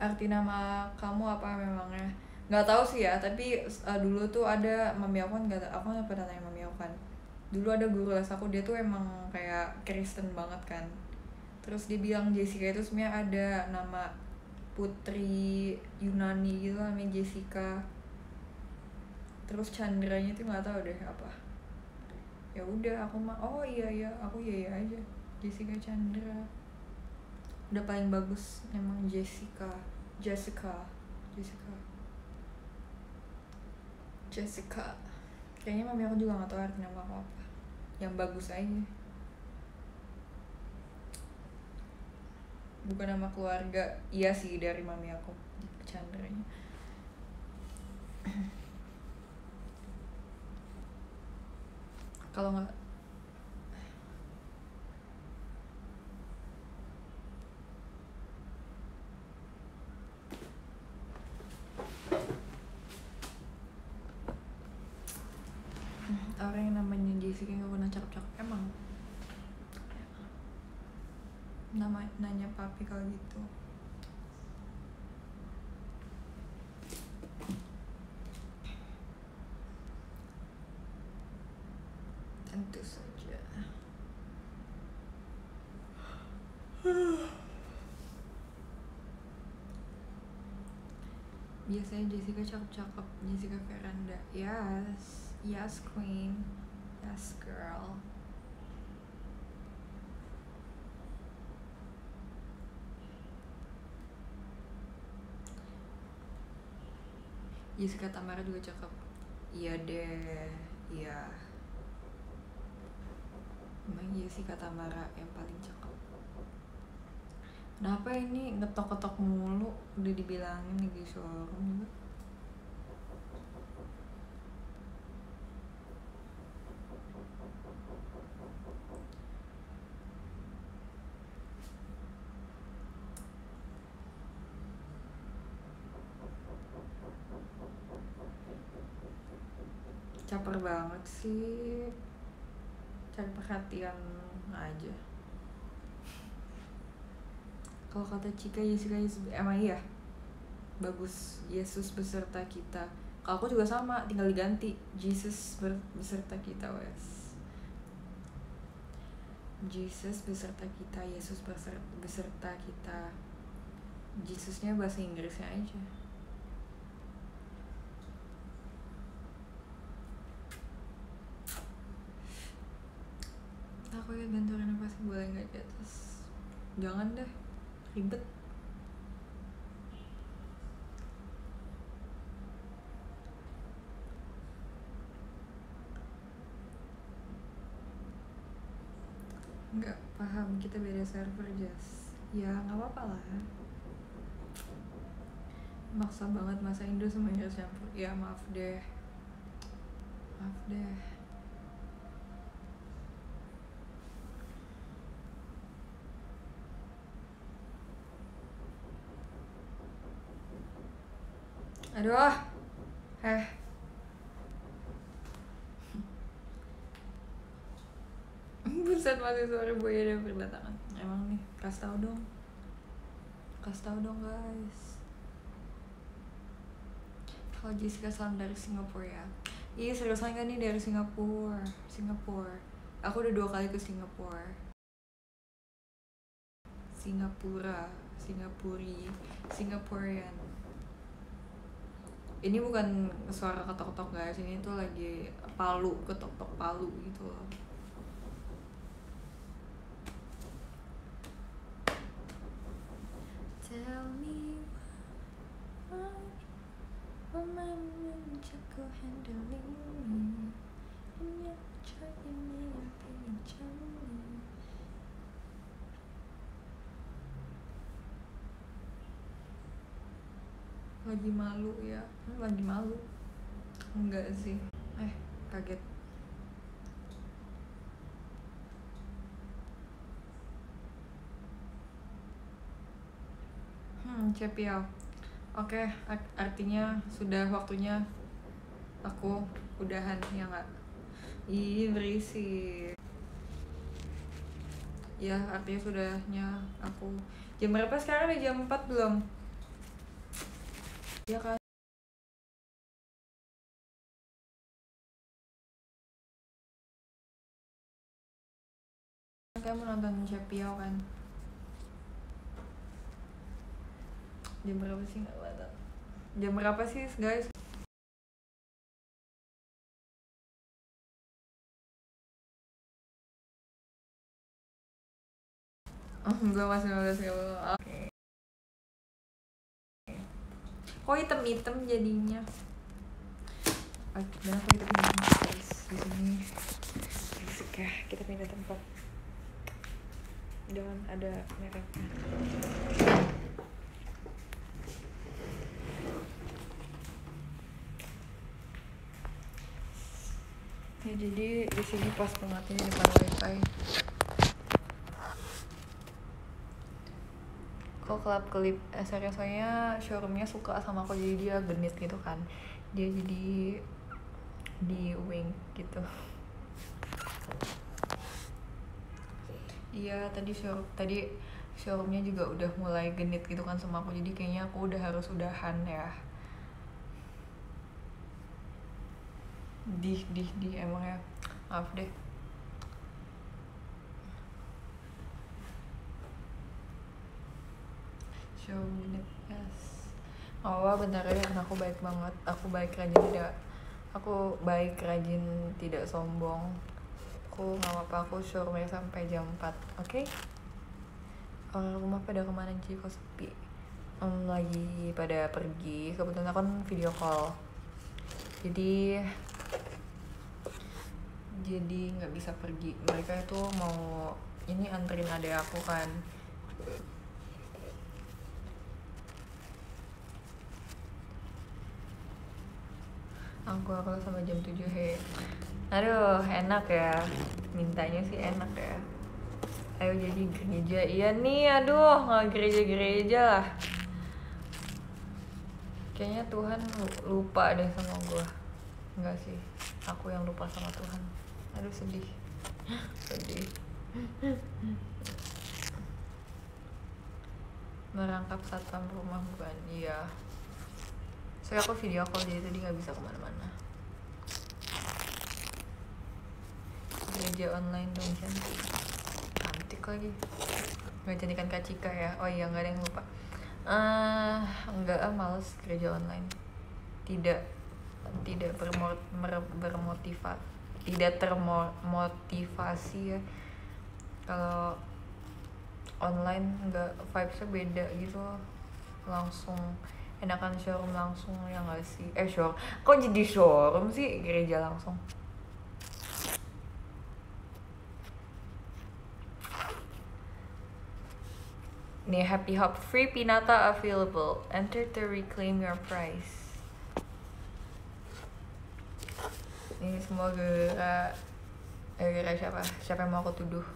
arti nama kamu apa memangnya? Nggak tahu sih ya, tapi dulu tuh ada mami aku kan, aku nggak pernah tanya mami aku kan. Dulu ada guru les aku, dia tuh emang kayak Kristen banget kan. Terus dia bilang Jessica itu sebenarnya ada nama putri Yunani gitu namanya Jessica. Terus Chandranya tuh nggak tahu deh apa. Ya udah aku mah oh iya aku iya aja Jessica Chandra. Udah paling bagus emang Jessica. Kayaknya mami aku juga nggak tahu arti nama aku apa. Yang bagus aja. Bukan nama keluarga. Iya sih dari mami aku Chandranya. Kalau nggak orang yang namanya Jessica nggak pernah cakep-cakep emang. Nanya papi kalau gitu. Tentu saja. Biasanya Jessica cakep-cakep. Jessica Veranda. Yes queen. Yes girl. Jessica Tamara juga cakep. Iya deh. Iya. Emang Jessica Tamara yang paling cakep. Kenapa ini ngetok-ketok mulu? Udah dibilangin nih guys showroom juga. Caper banget sih, cari perhatian aja. Kalau kata Cika Jessica emang iya bagus. Yesus beserta kita. Kalau aku juga sama, tinggal diganti Jesus beserta kita wes. Jesus beserta kita, Yesus beserta kita. Jesusnya bahasa Inggrisnya aja. Aku ya benturan apa sih, boleh nggak di atas? Jangan deh, ribet. Nggak paham, kita beda server Jas. Ya nggak apa-apa lah. Maksa banget masa Indo sama Inggris campur. Ya maaf deh. Aduh. Buset, masih suara buaya dan berdatangan. Emang nih, kasih tau dong guys. Kalau Jessica salam dari Singapura ya. Iya seriusan kan nih dari Singapura. Aku udah 2 kali ke Singapura. Singaporean. Ini bukan suara ketok-ketok guys, ini tuh lagi palu, ketok-ketok palu gitu loh. Tell me why my menjaga handling me, and you're trying me and being charming. Lagi malu ya? Lagi malu? Enggak sih. Kaget. Cepiao. Oke, artinya sudah waktunya aku udahan ya nggak? Ih berisik. Ya artinya sudahnya aku. Jam berapa sekarang nih? Jam 4 belum? ya kan, kayak mau nonton Shopee kan. Jam berapa sih, nggak kelihatan. Jam berapa sih guys? Oh, belum, masih 15 ya. Oke. Kok hitam-hitam jadinya? Oke, dan aku kita pindah tempat guys. Di sini berisik ya. Kita pindah tempat. Dan ada mereknya. Ya jadi di sini pas banget ini depan wifi. Kok kelap kelip soalnya showroomnya suka sama aku, jadi dia genit gitu kan, dia jadi di wing gitu. Iya, tadi showroomnya juga udah mulai genit gitu kan sama aku, jadi kayaknya aku udah harus udahan ya. Di emang ya, maaf deh. Showroom genit, yes. Oh benar ya, karena aku baik banget, aku baik rajin tidak sombong. Aku nggak apa-apa, aku showroomnya sampai jam 4, oke? Orang rumah pada kemana sih, kok sepi? Lagi pada pergi, kebetulan aku kan video call, jadi nggak bisa pergi. Mereka itu mau ini anterin adek aku kan. Aku sama jam 7 he. Aduh, enak ya, mintanya sih enak ya. Ayo jadi gereja, iya nih, aduh nggak gereja lah. Kayaknya Tuhan lupa deh sama gue. Enggak sih, aku yang lupa sama Tuhan. Aduh sedih. Merangkap satpam rumah bukan? Iya. Soalnya aku video call, jadi tadi nggak bisa kemana-mana. Gereja online dong, cantik lagi. Nggak jadikan Kak Cika ya? Oh iya, nggak ada yang lupa. Enggak, males gereja online. Tidak termotivasi ya. Kalau online enggak, vibesnya beda gitu, langsung enakan showroom langsung ya nggak sih? Showroom, kok jadi showroom sih, gereja langsung. Nih, Happy Hop free pinata available. Enter to reclaim your prize. Ini semua gara-gara siapa yang mau aku tuduh.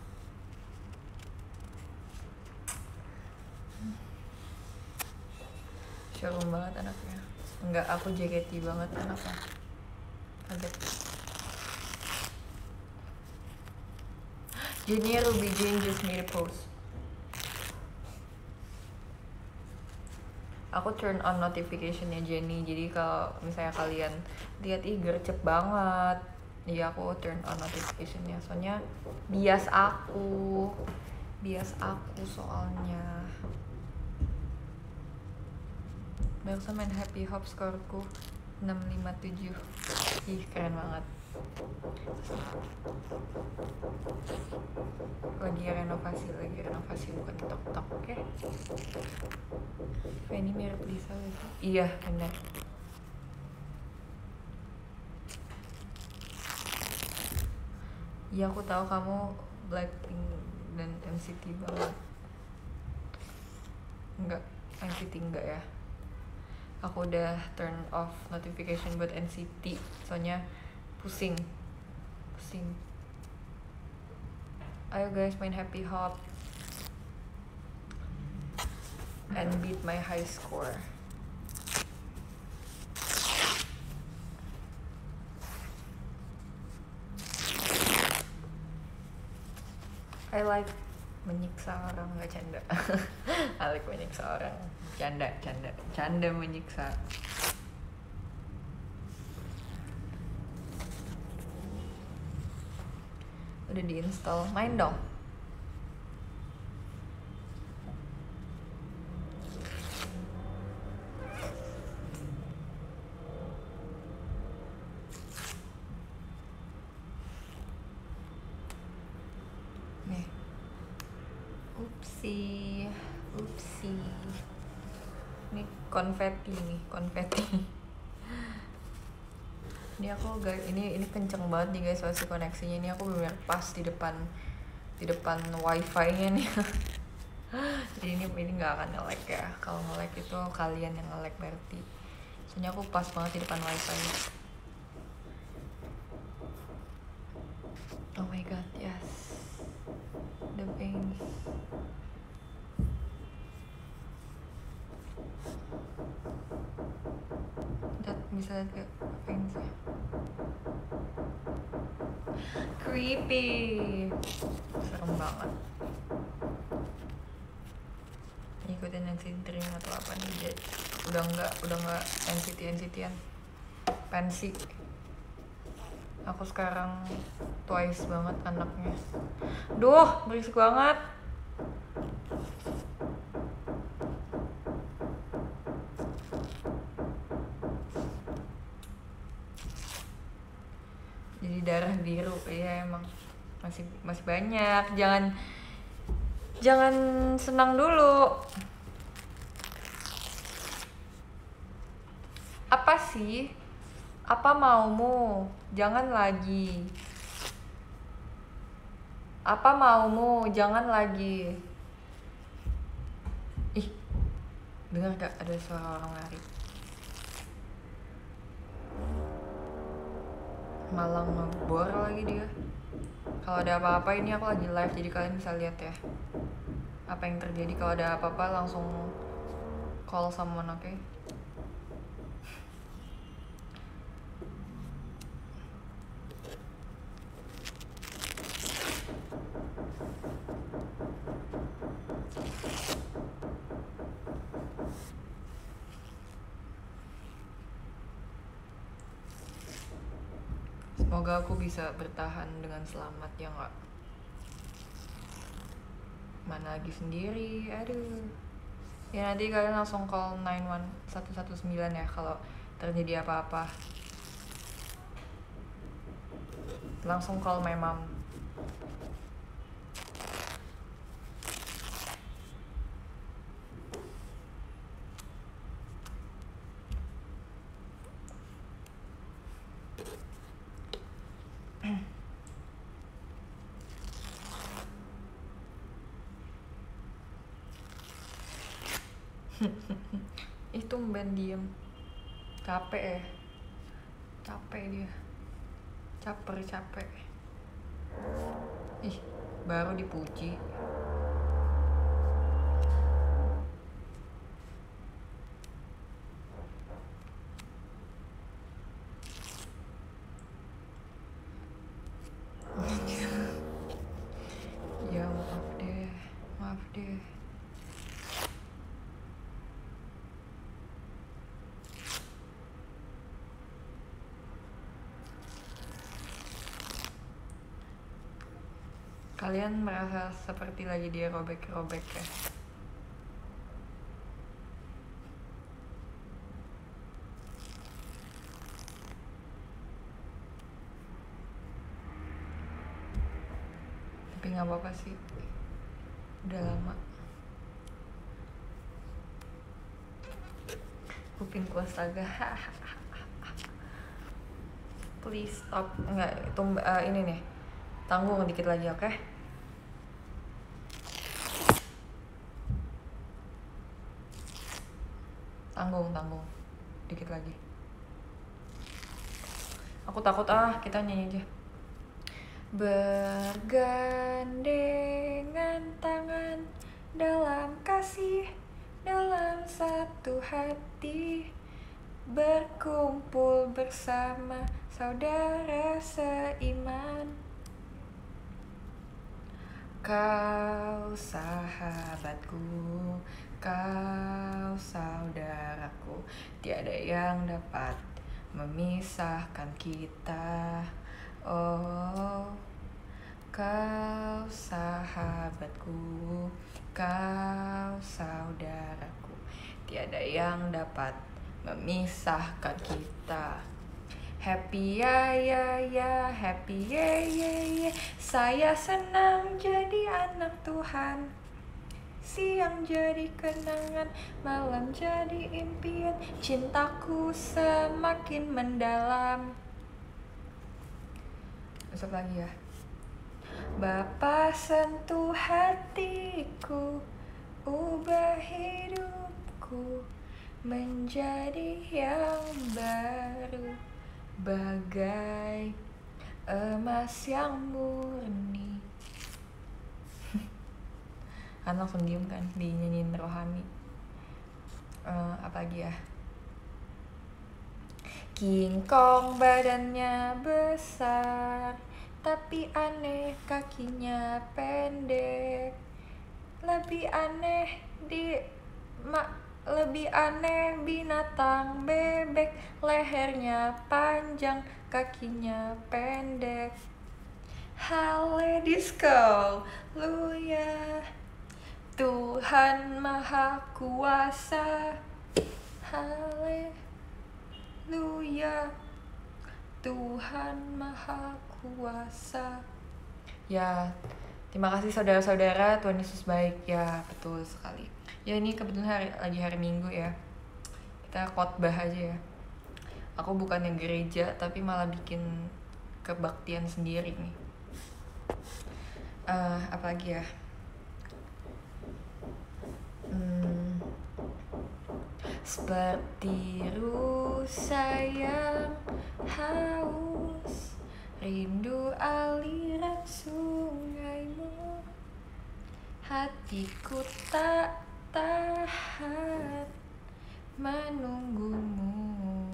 Showroom banget anaknya. Enggak, aku JKT banget anaknya. Kaget. Junior Ruby Jane just made a post. Aku turn on notificationnya Jenny, jadi kalau misalnya kalian lihat gercep banget, ya aku turn on notificationnya, soalnya bias aku soalnya. Barusan main Happy Hop, skorku 657. Ih, keren banget. Lagi renovasi bukan tok-tok, oke? Ini mirip Lisa lagi. Iya, benar. Iya, aku tahu kamu Blackpink dan NCT banget. Enggak, NCT enggak ya. Aku udah turn off notification buat NCT, soalnya pusing. Ayo guys, main Happy Hop and beat my high score. I like menyiksa orang, nggak canda. Alek menyiksa orang, canda menyiksa. Udah diinstal, main dong. Nih. Upsi. Ini konfeti nih, Ini aku guys, ini kenceng banget nih guys soalnya koneksinya. Ini aku bener pas di depan wifi-nya nih. Jadi ini nggak akan nge-lag ya. Kalau nge-lag itu kalian yang nge-lag berarti. Soalnya aku pas banget di depan wifi. Oh my god, yes. The veins. Bisa lihat ke veins ya. Creepy. Serem banget. Ikutin NCT Dream atau apa nih? Udah nggak NCT-an. Pensi. Aku sekarang Twice banget anaknya. Duh, berisik banget. Jadi darah biru, ya emang masih banyak. Jangan senang dulu. Apa sih? Apa maumu? Jangan lagi. Apa maumu? Jangan lagi. Ih, dengar gak ada suara orang lari? Malang ngebor lagi dia. Kalau ada apa-apa, ini aku lagi live jadi kalian bisa lihat ya apa yang terjadi. Kalau ada apa-apa langsung call someone, oke? Semoga aku bisa bertahan dengan selamat ya nggak. Mana lagi sendiri, aduh. Ya nanti kalian langsung call 91119 ya kalau terjadi apa-apa. Langsung call my mom. Itu tumben diem. Capek ya. Capek dia. Capek. Ih, baru dipuji. Ya maaf deh. Kalian merasa seperti lagi dia robek-robek ya? Tapi nggak apa-apa sih, udah lama. Kupingku astaga. Please stop. Enggak, ini nih. Tanggung dikit lagi, oke? Tanggung. Dikit lagi. Aku takut kita nyanyi aja. Bergandengan tangan dalam kasih, dalam satu hati, berkumpul bersama saudara seiman. Kau sahabatku, kau saudaraku, tiada yang dapat memisahkan kita. Oh, kau sahabatku, kau saudaraku, tiada yang dapat memisahkan kita. Happy ya ya ya, happy yeah yeah yeah. Saya senang jadi anak Tuhan. Siang jadi kenangan, malam jadi impian. Cintaku semakin mendalam. Besok lagi ya. Bapa sentuh hatiku, ubah hidupku menjadi yang baru, bagai emas yang murni. Kan langsung diem kan dinyanyiin rohani. Apa lagi ya? King Kong badannya besar, tapi aneh kakinya pendek. Lebih aneh binatang bebek, lehernya panjang, kakinya pendek. Haleluya, Tuhan Maha Kuasa. Haleluya, Tuhan Maha Kuasa. Ya, terima kasih saudara-saudara, Tuhan Yesus baik. Ya, betul sekali. Ya, ini kebetulan lagi hari Minggu ya. Kita khotbah aja ya. Aku bukan yang gereja, tapi malah bikin kebaktian sendiri nih. Apa lagi ya? Seperti rusa yang haus, rindu aliran sungaimu. Hatiku tak tahan menunggumu,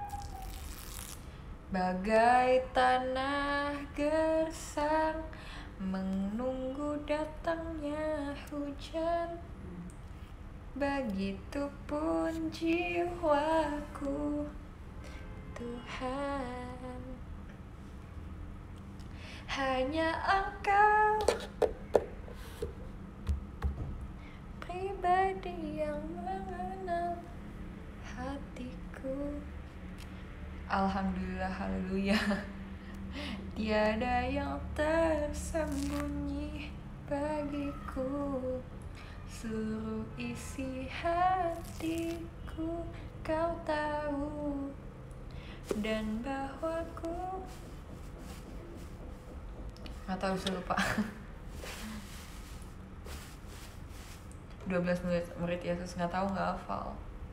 bagai tanah gersang menunggu datangnya hujan. Begitupun jiwaku, Tuhan. Hanya Engkau pribadi yang mengenal hatiku. Alhamdulillah, haleluya. Tiada yang tersembunyi bagiku, seluruh isi hatiku Kau tahu, dan bahwa ku nggak tahu, saya lupa. 12 murid Yesus nggak tahu, nggak hafal.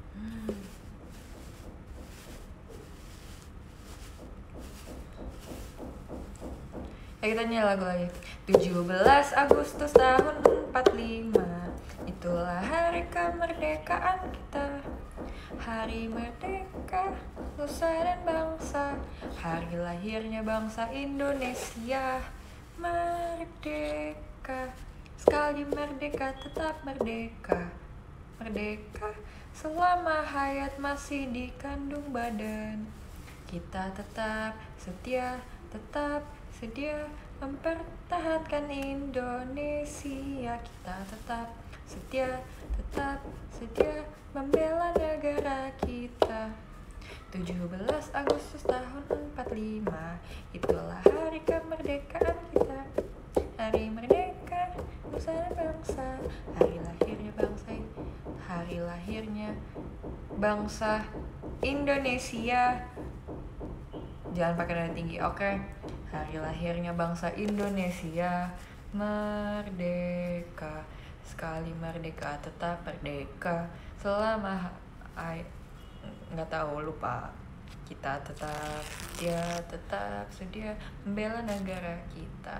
Ya, kita nyanyi lagu lagi. 17 Agustus tahun 45, itulah hari kemerdekaan kita. Hari merdeka, nusa dan bangsa, hari lahirnya bangsa Indonesia. Merdeka, sekali merdeka tetap merdeka. Merdeka, selama hayat masih dikandung badan. Kita tetap setia, tetap sedia mempertahankan Indonesia. Kita tetap setia membela negara kita. 17 Agustus tahun 45, itulah hari kemerdekaan kita. Hari merdeka, nusa dan bangsa, hari lahirnya bangsa Indonesia. Jangan pakai nada tinggi, oke? Hari lahirnya bangsa Indonesia. Merdeka, sekali merdeka tetap merdeka. Selama nggak tahu, lupa. Kita tetap sedia membela negara kita.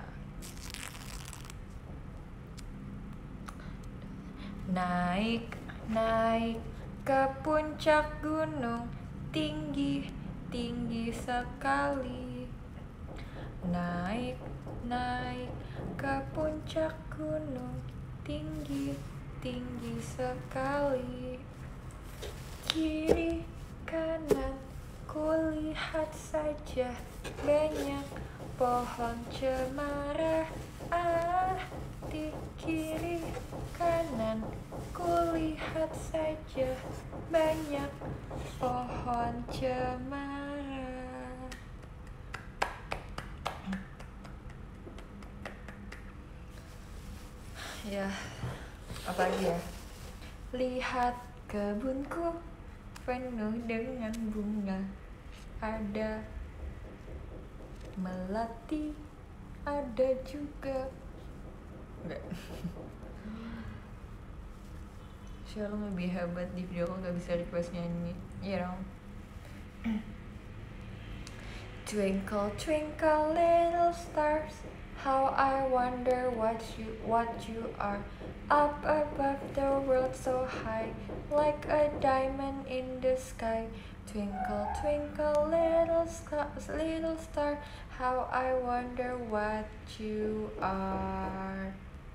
Naik ke puncak gunung, tinggi sekali. Naik ke puncak gunung, tinggi-tinggi sekali. Kiri kanan kulihat saja banyak pohon cemara. Di kiri kanan kulihat saja banyak pohon cemara. Ya, apa lagi ya? Lihat kebunku penuh dengan bunga, ada melati, ada juga enggak. Sheryl lebih hebat di video aku, gak bisa request nyanyi, you know. Twinkle twinkle little stars, how I wonder what you are. Up above the world so high, like a diamond in the sky. Twinkle twinkle little star, how I wonder what you are.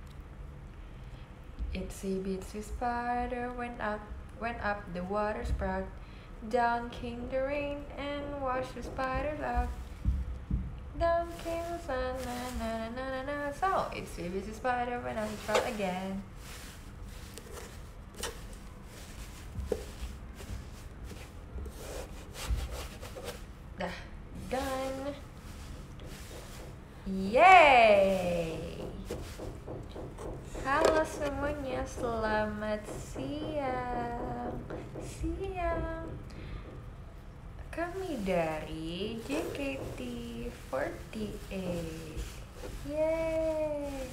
Itsy bitsy spider went up the water spout. Down came the rain and washed the spiders out. Down came the sun, na. So itsy bitsy spider went up the spout again. Dah, done. Yay! Halo semuanya, selamat siang. Kami dari JKT48. Yeay.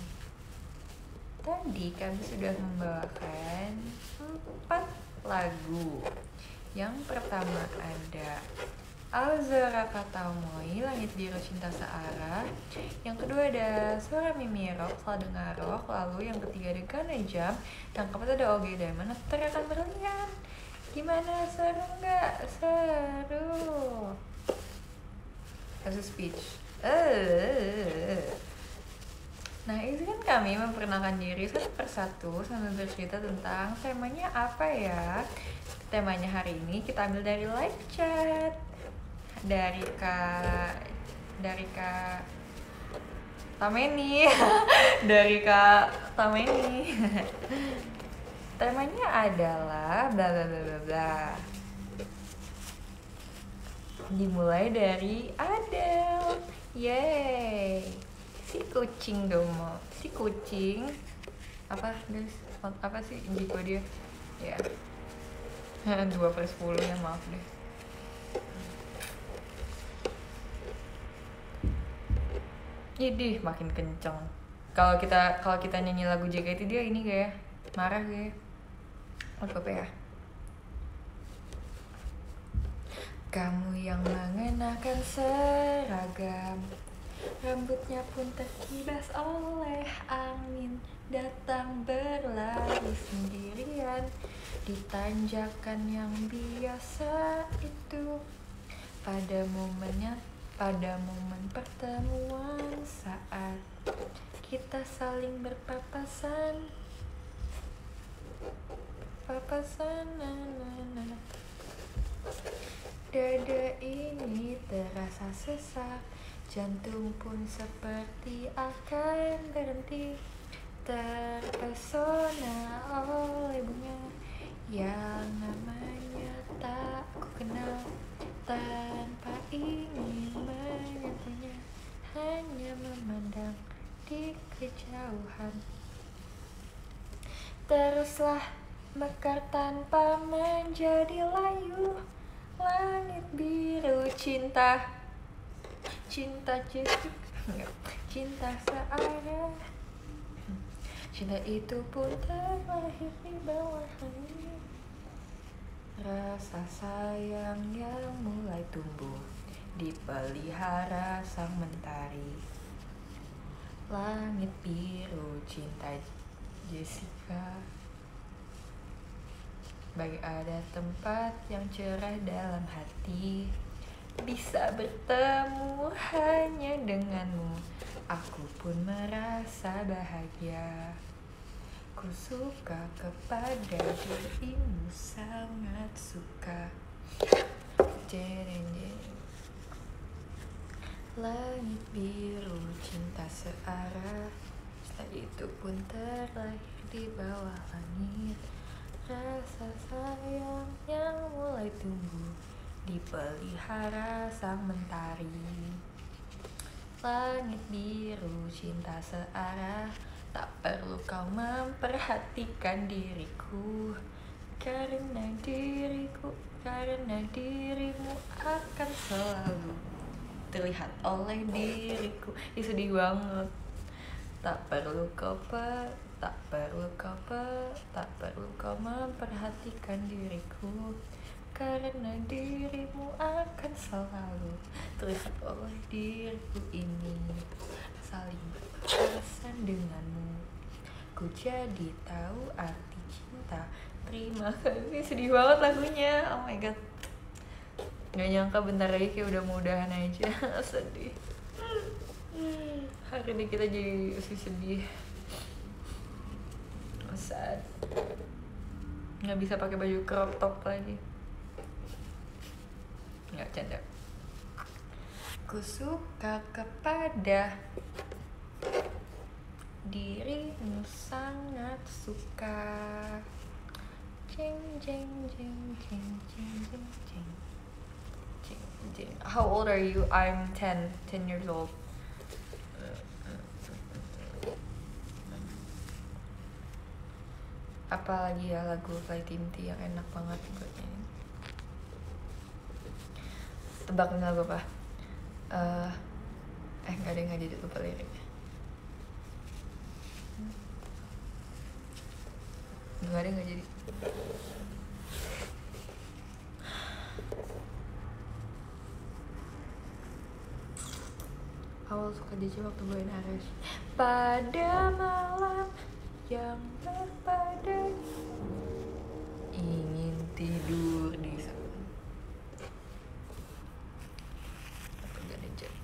Tadi kami sudah membawakan 4 lagu. Yang pertama ada Aozora Katamoy, Langit Biru Cinta Searah. Yang kedua ada Suara Mimi Rock, Salah Dengar Rock. Lalu yang ketiga ada Gana Jam. Yang keempat ada OG Diamond, Teriakan Berlian. Gimana, seru nggak? Seru. Kasih speech. Nah, ini kan kami memperkenalkan diri satu persatu sambil bercerita tentang temanya apa ya. Temanya hari ini kita ambil dari live chat. Dari Kak Tameni. Dari Kak Tameni. Temanya adalah bla bla bla bla bla. Dimulai dari Adele. Yeay. Si kucing dong, si kucing. Apa guys? Apa sih jiko dia? Ya. 2/10 ya, maaf deh. Idih, makin kenceng. Kalau kita nyanyi lagu JKT dia ini kayak marah kayak. Apa ya? Kamu yang mengenakan seragam, rambutnya pun terkibas oleh angin, datang berlari sendirian di tanjakan yang biasa itu. Pada momen pertemuan saat kita saling berpapasan, dada ini terasa sesak, jantung pun seperti akan berhenti. Terpesona oleh bunga yang namanya tak ku kenal, tanpa ingin menyentuhnya, hanya memandang di kejauhan. Teruslah mekar tanpa menjadi layu, langit biru cinta Jessica, cinta searah. Cinta itu pun terlahir di bawah langit. Rasa sayang yang mulai tumbuh dipelihara sang mentari. Langit biru cinta Jessica. Bagai ada tempat yang cerah dalam hati, bisa bertemu hanya denganmu. Aku pun merasa bahagia. Ku suka kepada dirimu, sangat suka. Jeng jeng. Langit biru, cinta searah. Cinta itu pun terlahir di bawah langit. Rasa sayang yang mulai tumbuh dipelihara sang mentari. Langit biru, cinta searah. Tak perlu kau memperhatikan diriku, karena dirimu akan selalu terlihat oleh diriku. Ih, sedih banget. Tak perlu kau memperhatikan diriku, karena dirimu akan selalu terlihat oleh diriku ini. Saling berpapasan denganmu, ku jadi tahu arti cinta. Terima kasih. Sedih banget lagunya. Oh my god, nggak nyangka bentar lagi kayak udah mau udahan aja. Sedih. Hari ini kita jadi sedih. Sad. Nggak bisa pakai baju crop top lagi. Nggak, canda. Ku suka kepada dirimu, sangat suka. Jeng jeng jeng jeng jeng jeng jeng jeng jeng. How old are you? I'm 10 years old. Apalagi ya lagu Flying T yang enak banget buat nyanyi. Tebak nih lagu apa? Nggak ada, nggak jadi, lupa liriknya. Nggak ada, nggak jadi. Awal suka DJ waktu gue NRS. Pada malam yang berpada ingin tidur di sana. Apa gak ada jam?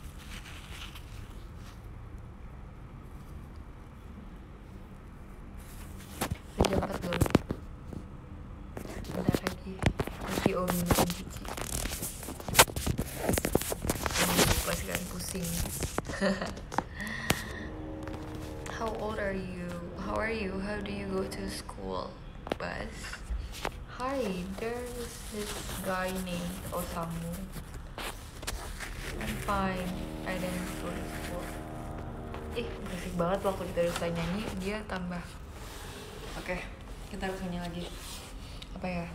Jam 4 belum. Bentar lagi Om dan Cici. Lupa sekarang pusing. How old are you? How are you? How do you go to school? Bus? Hi, there's this guy named Osamu. I'm fine. I didn't go to school. Berisik banget waktu kita udah nyanyi, dia tambah. Oke, kita harus nyanyi lagi. Apa ya?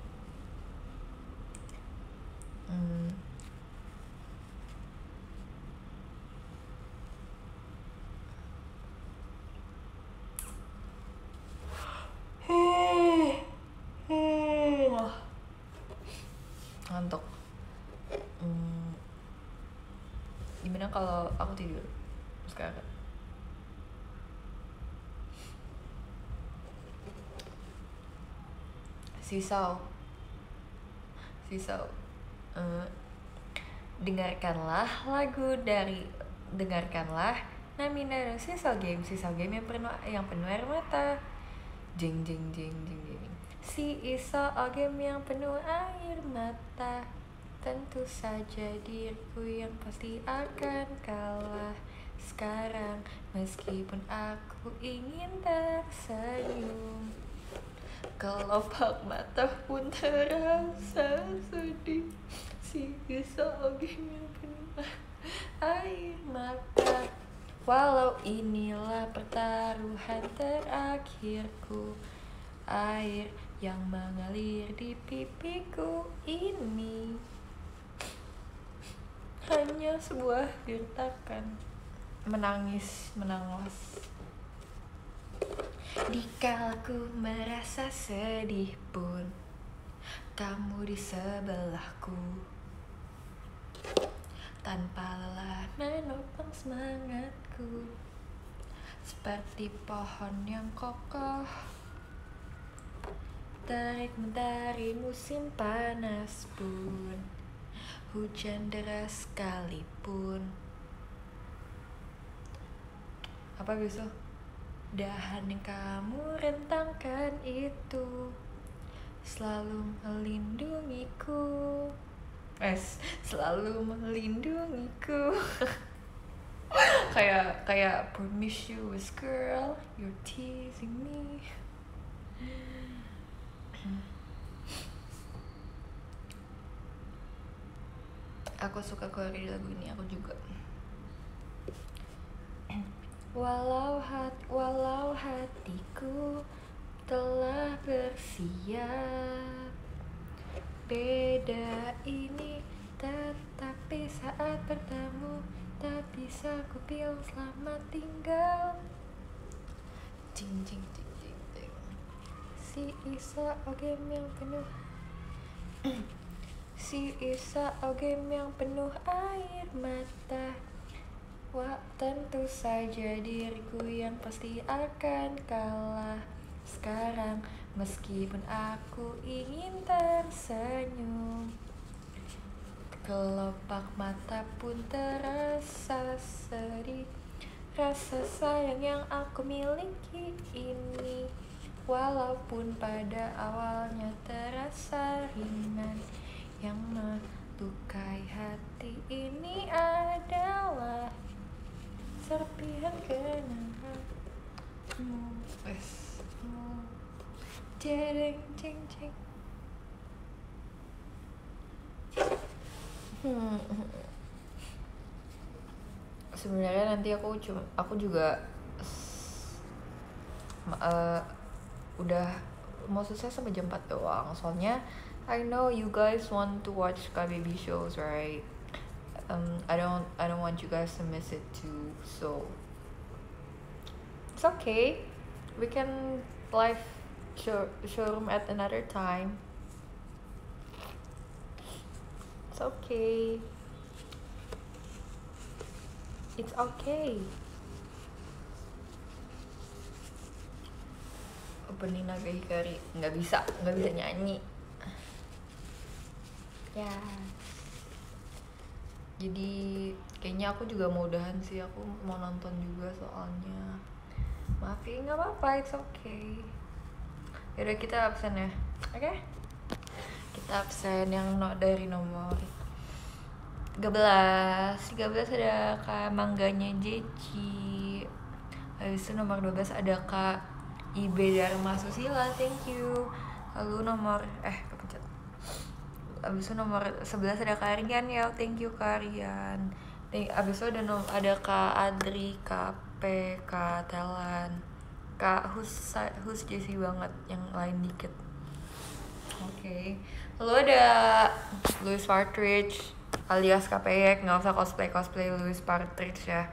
Ngantuk. Gimana kalau aku tidur sekarang? Sisau. Dengarkanlah Namina Sisau Game yang penuh air mata. Jeng jeng jeng jeng jeng. Sisau Game yang penuh air mata. Tentu saja diriku yang pasti akan kalah sekarang, meskipun aku ingin tersenyum. Kelopak mata pun terasa sedih. Sisau Game yang penuh air mata. Walau inilah pertaruhan terakhirku, air yang mengalir di pipiku ini hanya sebuah gertakan menangis. Dikala ku merasa sedih pun, kamu di sebelahku, tanpa lelah menopang semangatku, seperti pohon yang kokoh. Tarik mentari musim panas pun, hujan deras sekalipun, apa besok, dahan yang kamu rentangkan itu selalu melindungiku, selalu melindungiku. kayak promiscuous girl, you're teasing me. Aku suka keluar di lagu ini, aku juga. Walau hatiku telah bersiap, beda ini tetapi saat bertemu tak bisa ku bilang selamat tinggal. Cing cing cing cing cing. Si Isa game yang penuh Si Isa game yang penuh air mata. Wah, tentu saja diriku yang pasti akan kalah sekarang, meskipun aku ingin tersenyum. Kelopak mata pun terasa sedih, rasa sayang yang aku miliki ini, walaupun pada awalnya terasa ringan, yang melukai hati ini adalah serpihan kenanganmu. Jeng jeng jeng. Sebenarnya nanti aku juga udah mau selesai sampai jam 4 doang. Soalnya I know you guys want to watch KBB shows, right? I don't want you guys to miss it too. So it's okay. We can live showroom at another time. It's okay. It's okay. Opening Naga Hikari nggak bisa nyanyi. Ya. Jadi kayaknya aku juga mau udahan sih. Aku mau nonton juga soalnya. Maaf ya, nggak apa-apa. It's okay. Yaudah kita absen ya. Oke? Kita absen yang dari nomor 13 ada Kak Mangganya Jeci. Habis itu nomor 12 ada Kak Ibe Dharma Susila, thank you. Lalu nomor kepencet. Habis itu nomor 11 ada Kak Rian ya, thank you Kak Rian. Habis itu ada Kak Adri, Kak P, Kak Telan, Kak Hus Jesse banget, yang lain dikit. Oke. Lalu ada Louis Partridge alias KPX, nggak usah cosplay Louis Partridge ya.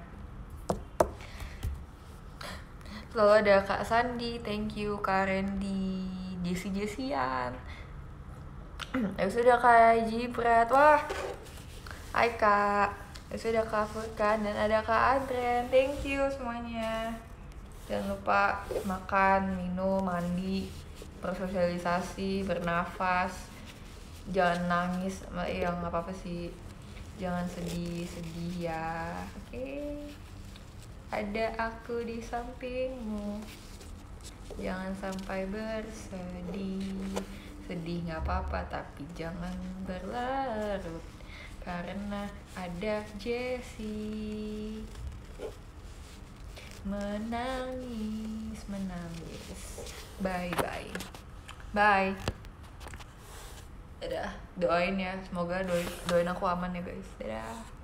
Lalu ada Kak Sandi, thank you. Kak Randy, Jessian. Habis itu ada Kak Jibrat, wah hai Kak. Habis itu ada Kak Furkan dan ada Kak Adren, thank you semuanya. Jangan lupa makan, minum, mandi, bersosialisasi, bernafas, jangan nangis, ya nggak apa-apa sih, jangan sedih ya, oke? Ada aku di sampingmu, jangan sampai sedih nggak apa-apa, tapi jangan berlarut karena ada Jessie. Menangis, bye. Dadah, doain ya, semoga doain aku aman ya guys. Dadah.